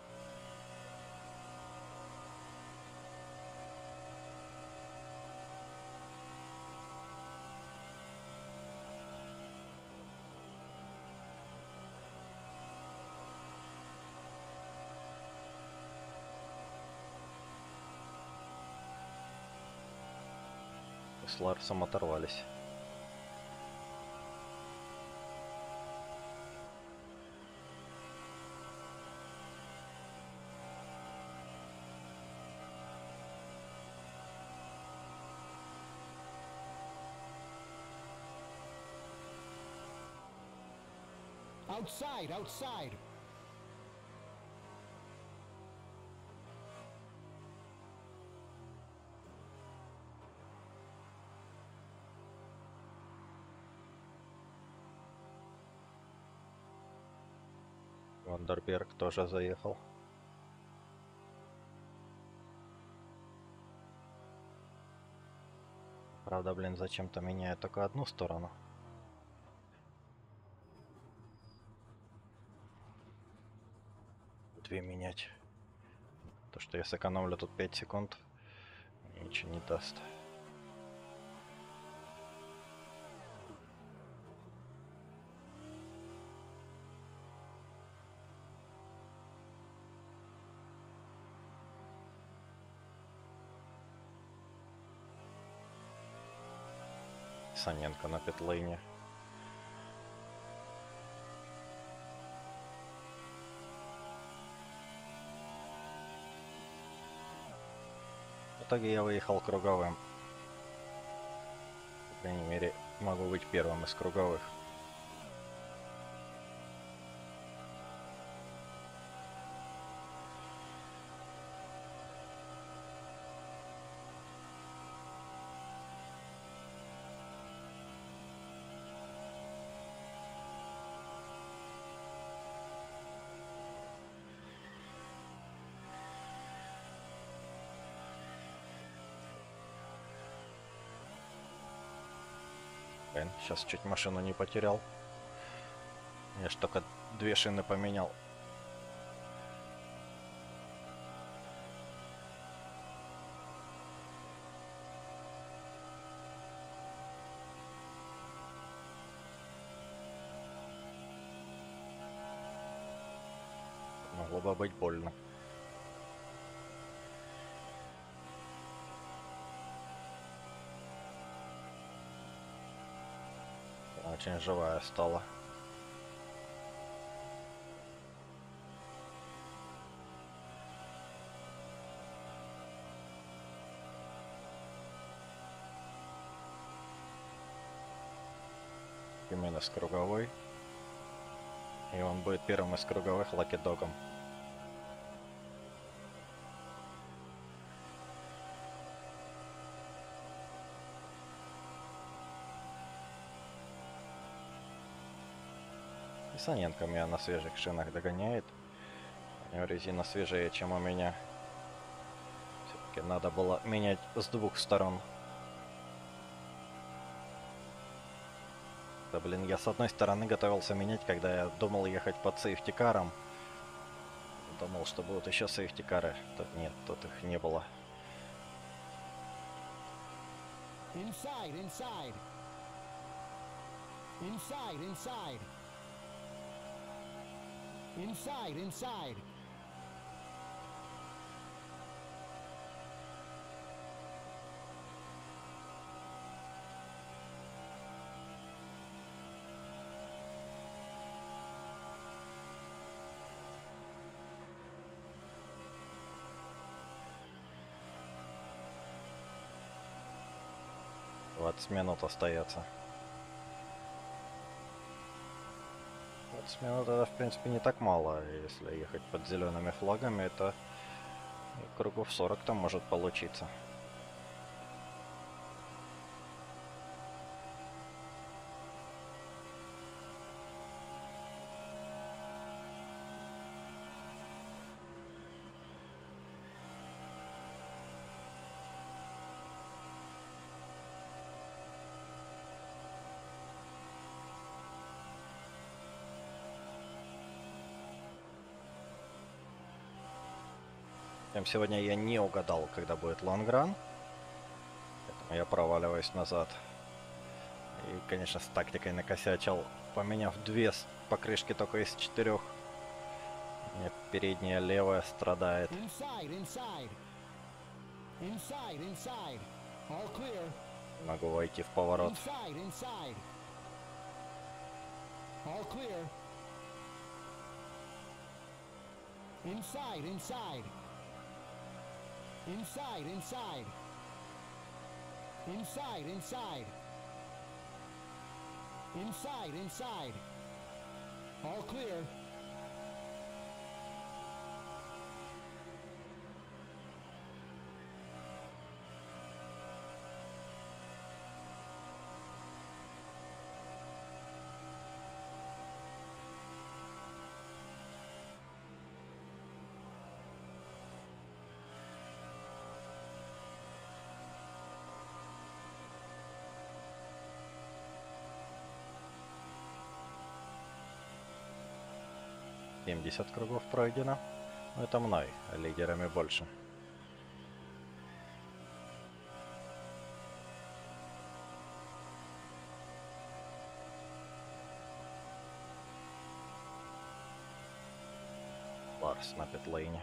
С Ларсом оторвались. Outside, outside. Вандерберг тоже заехал. Правда, блин, зачем-то меняет только одну сторону. Две менять. То, что я сэкономлю тут пять секунд, ничего не даст. Саненко на питлейне. итоге я выехал круговым. По крайней мере, могу быть первым из круговых. Блин, сейчас чуть машину не потерял. Я ж только две шины поменял. Могло бы быть больно. Очень живая стала. Именно с круговой. И он будет первым из круговых лаки-догом. И Саненко меня на свежих шинах догоняет. У него резина свежее, чем у меня. Все-таки надо было менять с двух сторон. Да блин, я с одной стороны готовился менять, когда я думал ехать под сейфтикаром. Думал, что будут еще сейфтикары. Тут нет, тут их не было. Inside, inside. Inside, inside. Inside, inside. двадцать минут остается. двадцать минут это, в принципе, не так мало. Если ехать под зелеными флагами, это кругов сорок там может получиться. Сегодня я не угадал, когда будет лонгран, поэтому я проваливаюсь назад. И, конечно, с тактикой накосячил, поменяв две покрышки только из четырех. У меня передняя левая страдает. Inside, inside. Inside, inside. All clear. Могу войти в поворот. Inside, inside. All clear. Inside, inside. Inside, inside. Inside, inside. Inside, inside. All clear. семьдесят кругов пройдено. Но это мной, а лидерами больше. Ларс на питлейне.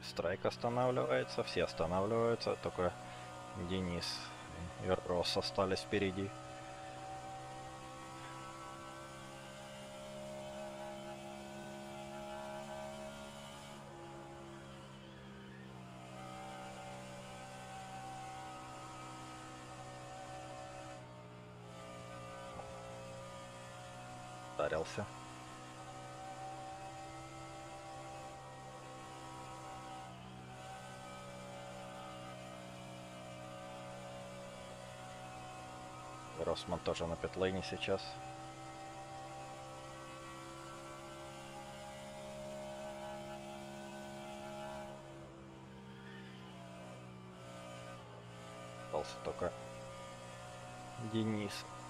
Страйк останавливается, все останавливаются, только Денис и Росс остались впереди. Ударился. Росман тоже на питлейне сейчас. Остался только Денис.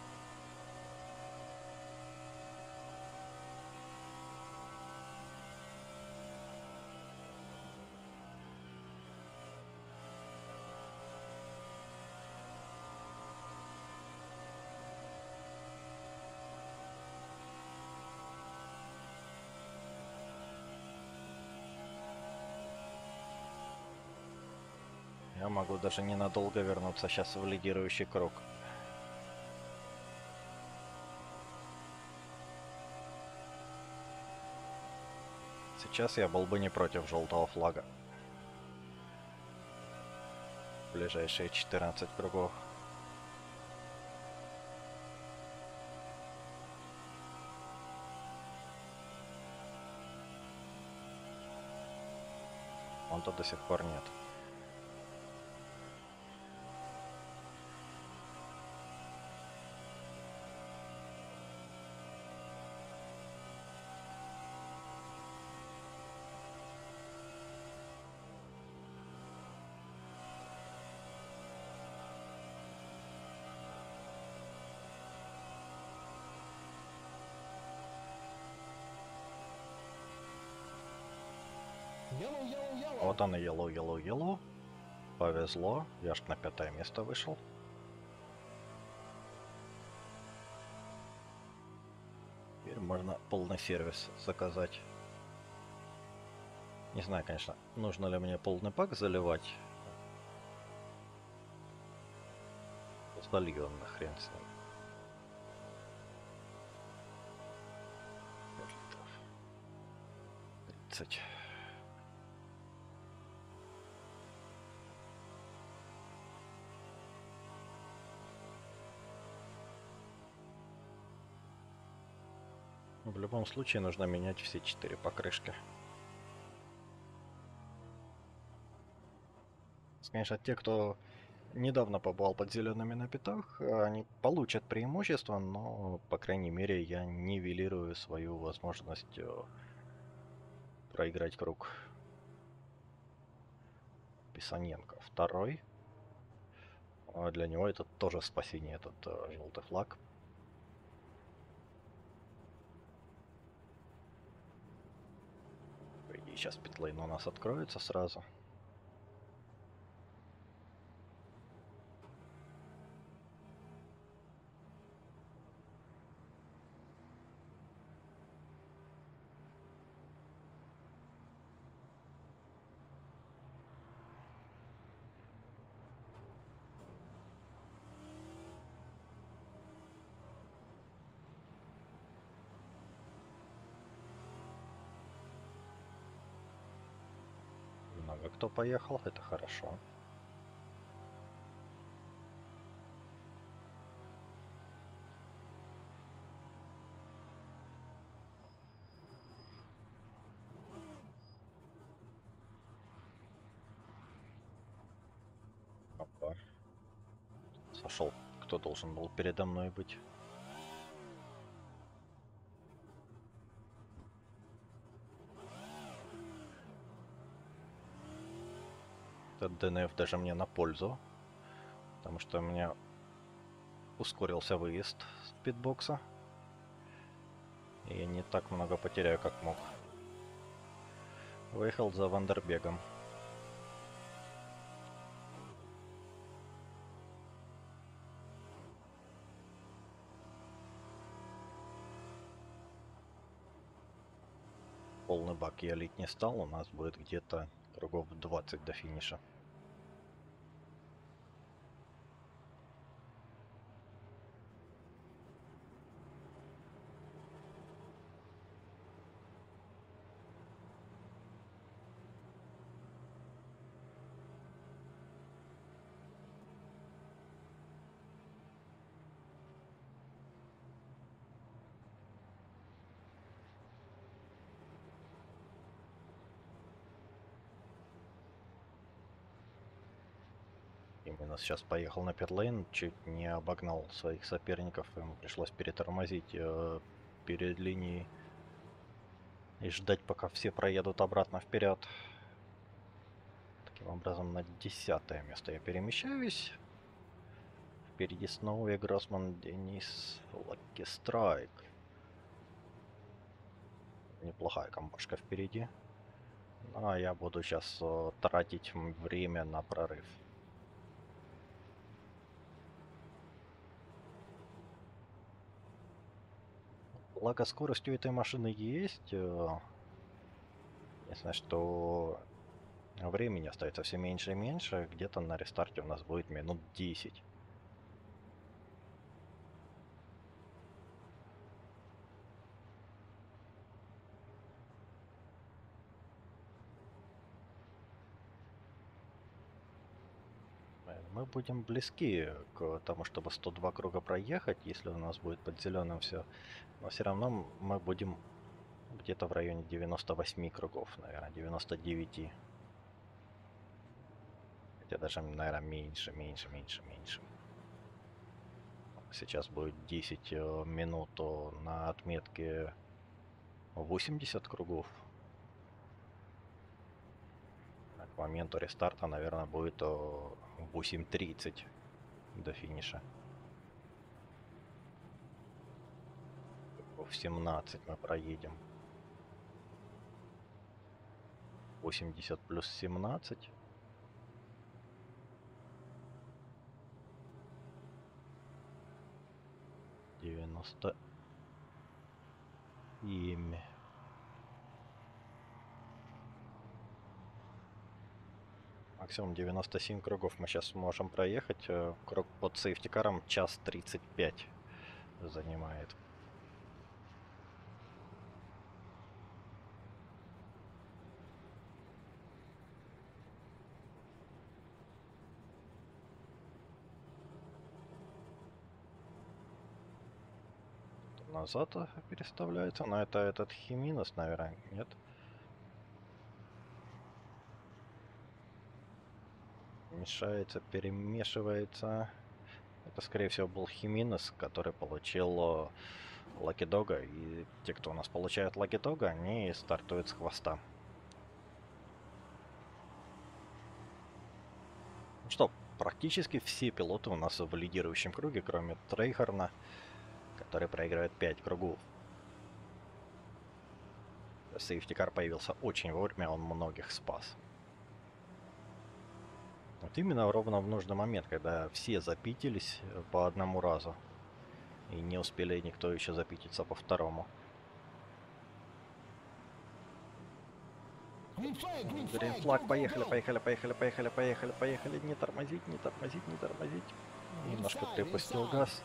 Я могу даже ненадолго вернуться сейчас в лидирующий круг. Сейчас я был бы не против желтого флага. Ближайшие четырнадцать кругов. Он-то до сих пор нет. Yellow, yellow, yellow. Вот он и yellow, yellow, yellow. Повезло. Я ж на пятое место вышел. Теперь можно полный сервис заказать. Не знаю, конечно, нужно ли мне полный пак заливать. Залью он, нахрен с ним. тридцать. В любом случае нужно менять все четыре покрышки. Конечно, те, кто недавно побывал под зелеными на пятах, они получат преимущество, но, по крайней мере, я нивелирую свою возможность проиграть круг. Писаненко второй. А для него это тоже спасение, этот желтый флаг. И сейчас питлейн у нас откроется сразу. Много кто поехал, это хорошо. Опа. Сошел, кто должен был передо мной быть. Этот ДНФ даже мне на пользу, потому что у меня ускорился выезд с питбокса. И я не так много потеряю, как мог. Выехал за Вандербегом. Полный бак я лить не стал, у нас будет где-то кругов двадцать до финиша. Именно сейчас поехал на питлейн, чуть не обогнал своих соперников, ему пришлось перетормозить э, перед линией и ждать, пока все проедут обратно вперед. Таким образом, на десятое место я перемещаюсь. Впереди Сноуи, Гроссман, Денис, Лаки Страйк. Неплохая компашка впереди. Ну, а я буду сейчас э, тратить время на прорыв. Благо, скорость у этой машины есть. Единственное, что времени остается все меньше и меньше. Где-то на рестарте у нас будет минут десять. Мы будем близки к тому, чтобы сто два круга проехать, если у нас будет под зеленым все. Но все равно мы будем где-то в районе девяноста восьми кругов, наверное, девяноста девяти. Хотя даже, наверное, меньше, меньше, меньше, меньше. Сейчас будет десять минут на отметке восемьдесят кругов. К моменту рестарта, наверное, будет восемь тридцать до финиша. В семнадцать мы проедем. восемьдесят плюс семнадцать. девяносто семь. Максимум девяносто семь кругов мы сейчас сможем проехать. Круг под сейфтикаром час тридцать пять занимает. Назад переставляется, но это этот Химинос, наверное, нет? Мешается, перемешивается. Это, скорее всего, был Химинос, который получил Лаки Дога. И те, кто у нас получают Лаки Дога, они стартуют с хвоста. Ну что, практически все пилоты у нас в лидирующем круге, кроме Трейхорна, который проигрывает пять кругов. Сейфтикар появился очень вовремя, он многих спас. Вот именно ровно в нужный момент, когда все запитились по одному разу. И не успели никто еще запититься по второму. Гринфлаг, поехали, поехали, поехали, поехали, поехали, поехали. Не тормозить, не тормозить, не тормозить. Немножко припустил газ.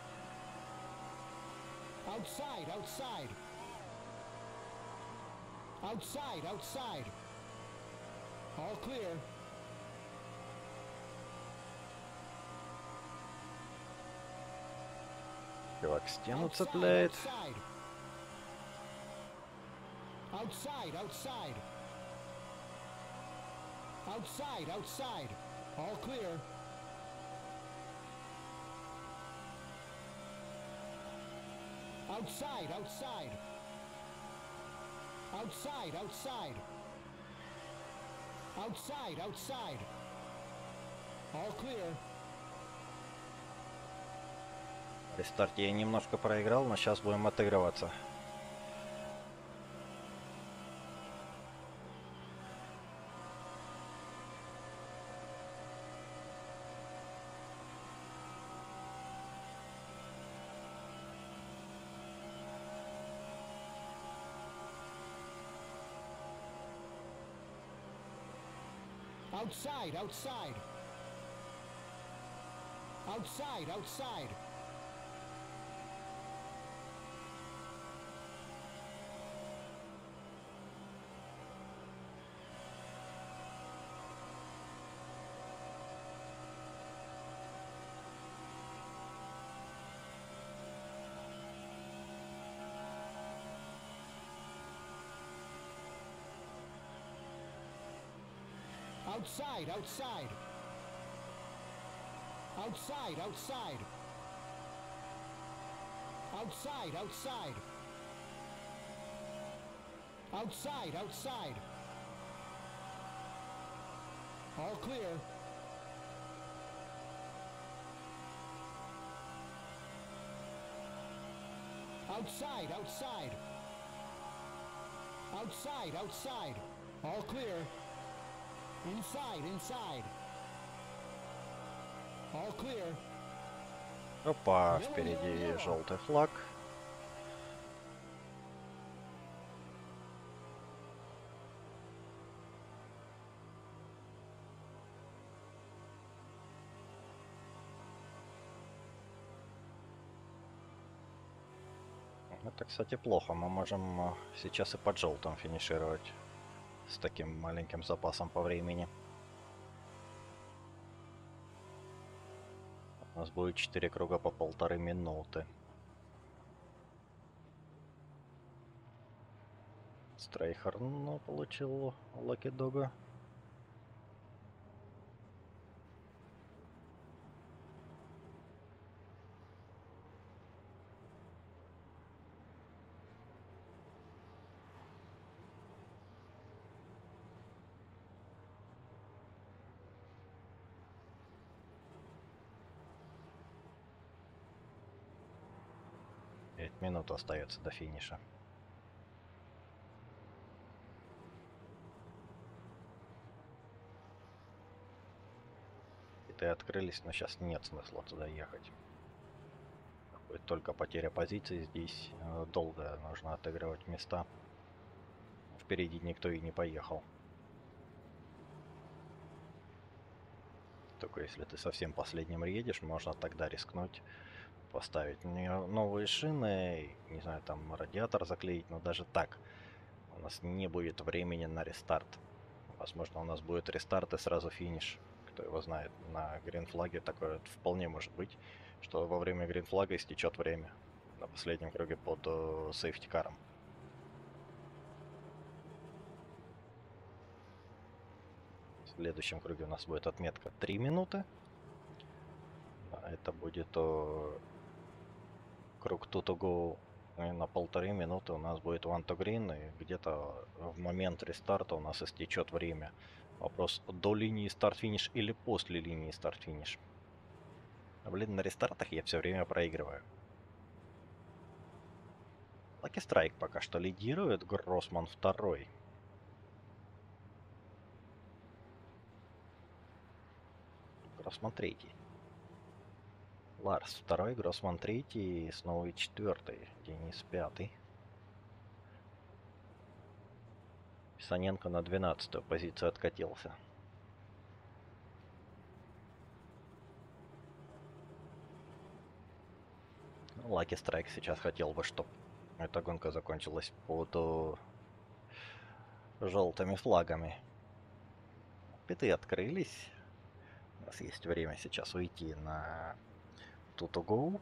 Outside, outside. Outside, outside. All clear. Чувак стену цепляет. Outside, outside. Outside, outside. All clear. Outside, outside. Outside, outside. Outside, outside. All clear. При старте я немножко проиграл, но сейчас будем отыгрываться. Outside, outside. Outside, outside. Outside, outside. Outside, outside. Outside, outside. Outside, outside. All clear. Outside, outside. Outside, outside. All clear. Inside, inside. All clear. Опа, впереди желтый флаг. Это, кстати, плохо. Мы можем сейчас и под желтым финишировать с таким маленьким запасом по времени. У нас будет четыре круга по полторы минуты. Стрейхер, ну, получил Лаки Дога. пять минут остается до финиша. И открылись, но сейчас нет смысла туда ехать. Будет только потеря позиций здесь. Долго нужно отыгрывать места. Впереди никто и не поехал. Только если ты совсем последним едешь, можно тогда рискнуть поставить новые шины, не знаю, там радиатор заклеить, но даже так у нас не будет времени на рестарт. Возможно, у нас будет рестарт и сразу финиш. Кто его знает, на гринфлаге такое вполне может быть, что во время гринфлага истечет время на последнем круге под сейфтикаром. В следующем круге у нас будет отметка три минуты. Это будет о, круг two to go. И на полторы минуты у нас будет one to green. И где-то в момент рестарта у нас истечет время. Вопрос, до линии старт-финиш или после линии старт-финиш. Блин, на рестартах я все время проигрываю. Lucky Strike пока что лидирует, Гроссман второй. Гроссман третий. Ларс второй, Гроссман третий, Сноуи четвертый, Денис пятый. Писаненко на двенадцатую позицию откатился. Lucky Strike сейчас хотел бы, чтобы эта гонка закончилась под желтыми флагами. Питы открылись. У нас есть время сейчас уйти на two to go.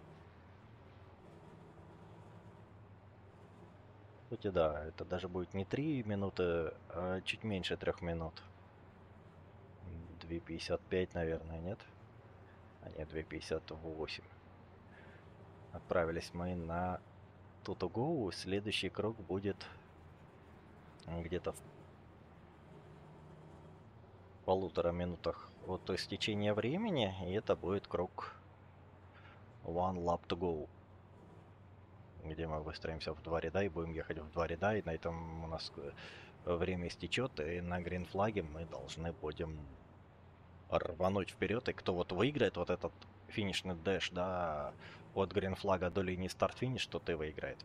Кстати, да, это даже будет не три минуты, а чуть меньше трех минут. две пятьдесят пять, наверное, нет? А нет, две пятьдесят восемь. Отправились мы на two to go. Следующий круг будет где-то в полутора минутах от истечения времени. И это будет круг one lap to go, где мы выстроимся в два ряда и будем ехать в два ряда. И на этом у нас время истечет. И на гринфлаге мы должны будем рвануть вперед. И кто вот выиграет вот этот финишный дэш, да, от гринфлага до линии старт-финиш, то ты выиграет.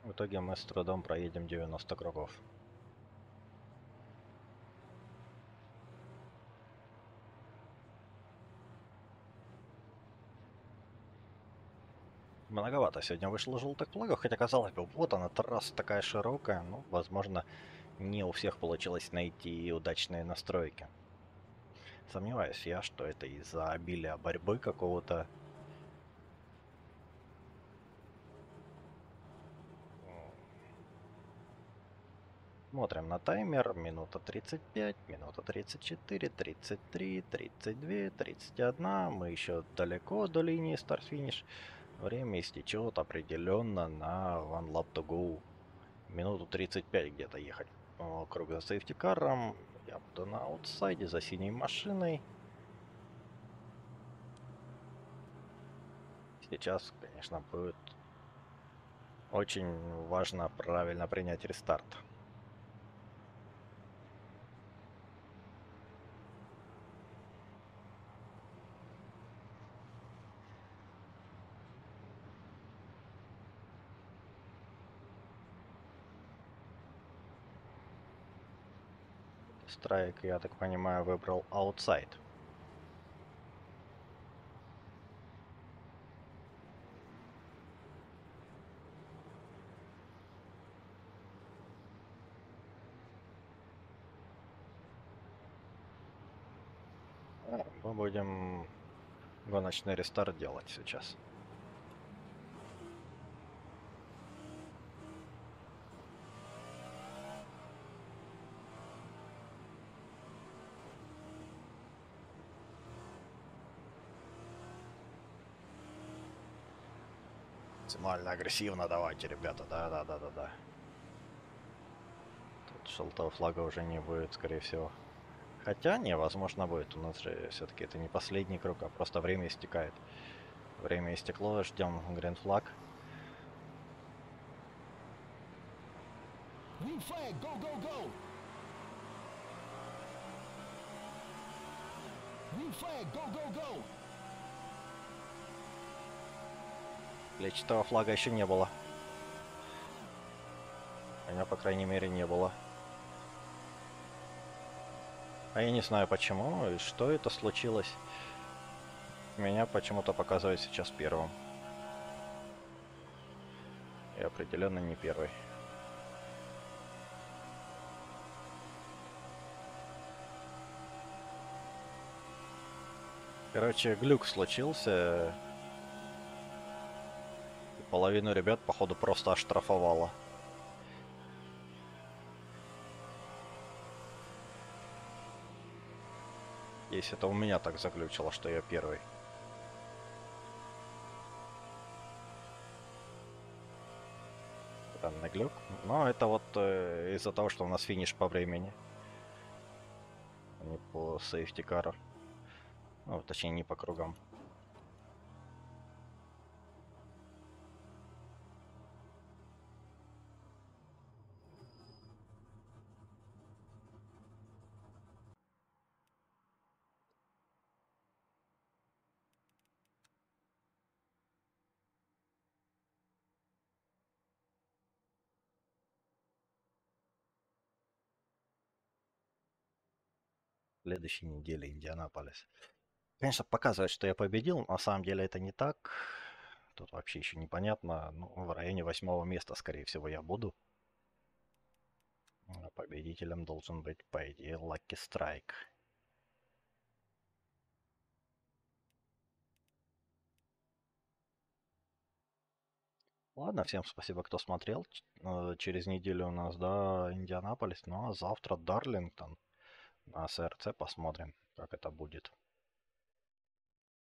В итоге мы с трудом проедем девяносто кругов. Многовато сегодня вышло желтых флагов, хотя казалось бы, вот она, трасса такая широкая, ну, возможно, не у всех получилось найти удачные настройки. Сомневаюсь я, что это из-за обилия борьбы какого-то. Смотрим на таймер. Минута тридцать пять, минута тридцать четыре, тридцать три, тридцать два, тридцать один. Мы еще далеко до линии старт-финиш. Время истечет определенно на One Lap to Go. Минуту тридцать пять где-то ехать. Круг за сейфтикаром. Я буду на аутсайде за синей машиной. Сейчас, конечно, будет очень важно правильно принять рестарт. Страйк, я так понимаю, выбрал аутсайд. Мы будем гоночный рестарт делать сейчас. Максимально агрессивно давайте, ребята. Да-да-да-да-да. Тут желтого флага уже не будет, скорее всего. Хотя, не, возможно будет. У нас же все-таки это не последний круг, а просто время истекает. Время истекло, ждем грин флаг. Green flag, go, go, go! Green flag, go, go, go! Клетчатого флага еще не было. У меня, по крайней мере, не было. А я не знаю почему и что это случилось. Меня почему-то показывает сейчас первым. И определенно не первый. Короче, глюк случился. Половину ребят, походу, просто оштрафовало. Если это у меня так заглючило, что я первый. Данный глюк. Но это вот э, из-за того, что у нас финиш по времени. А не по сейфтикару. Ну, точнее, не по кругам. Следующей неделе Индианаполис. Конечно, показывает, что я победил. На самом деле это не так. Тут вообще еще непонятно. Ну, в районе восьмого места, скорее всего, я буду. А победителем должен быть, по идее, Lucky Strike. Ладно, всем спасибо, кто смотрел. Через неделю у нас, да, Индианаполис. Ну а завтра Дарлингтон. На СРЦ посмотрим, как это будет.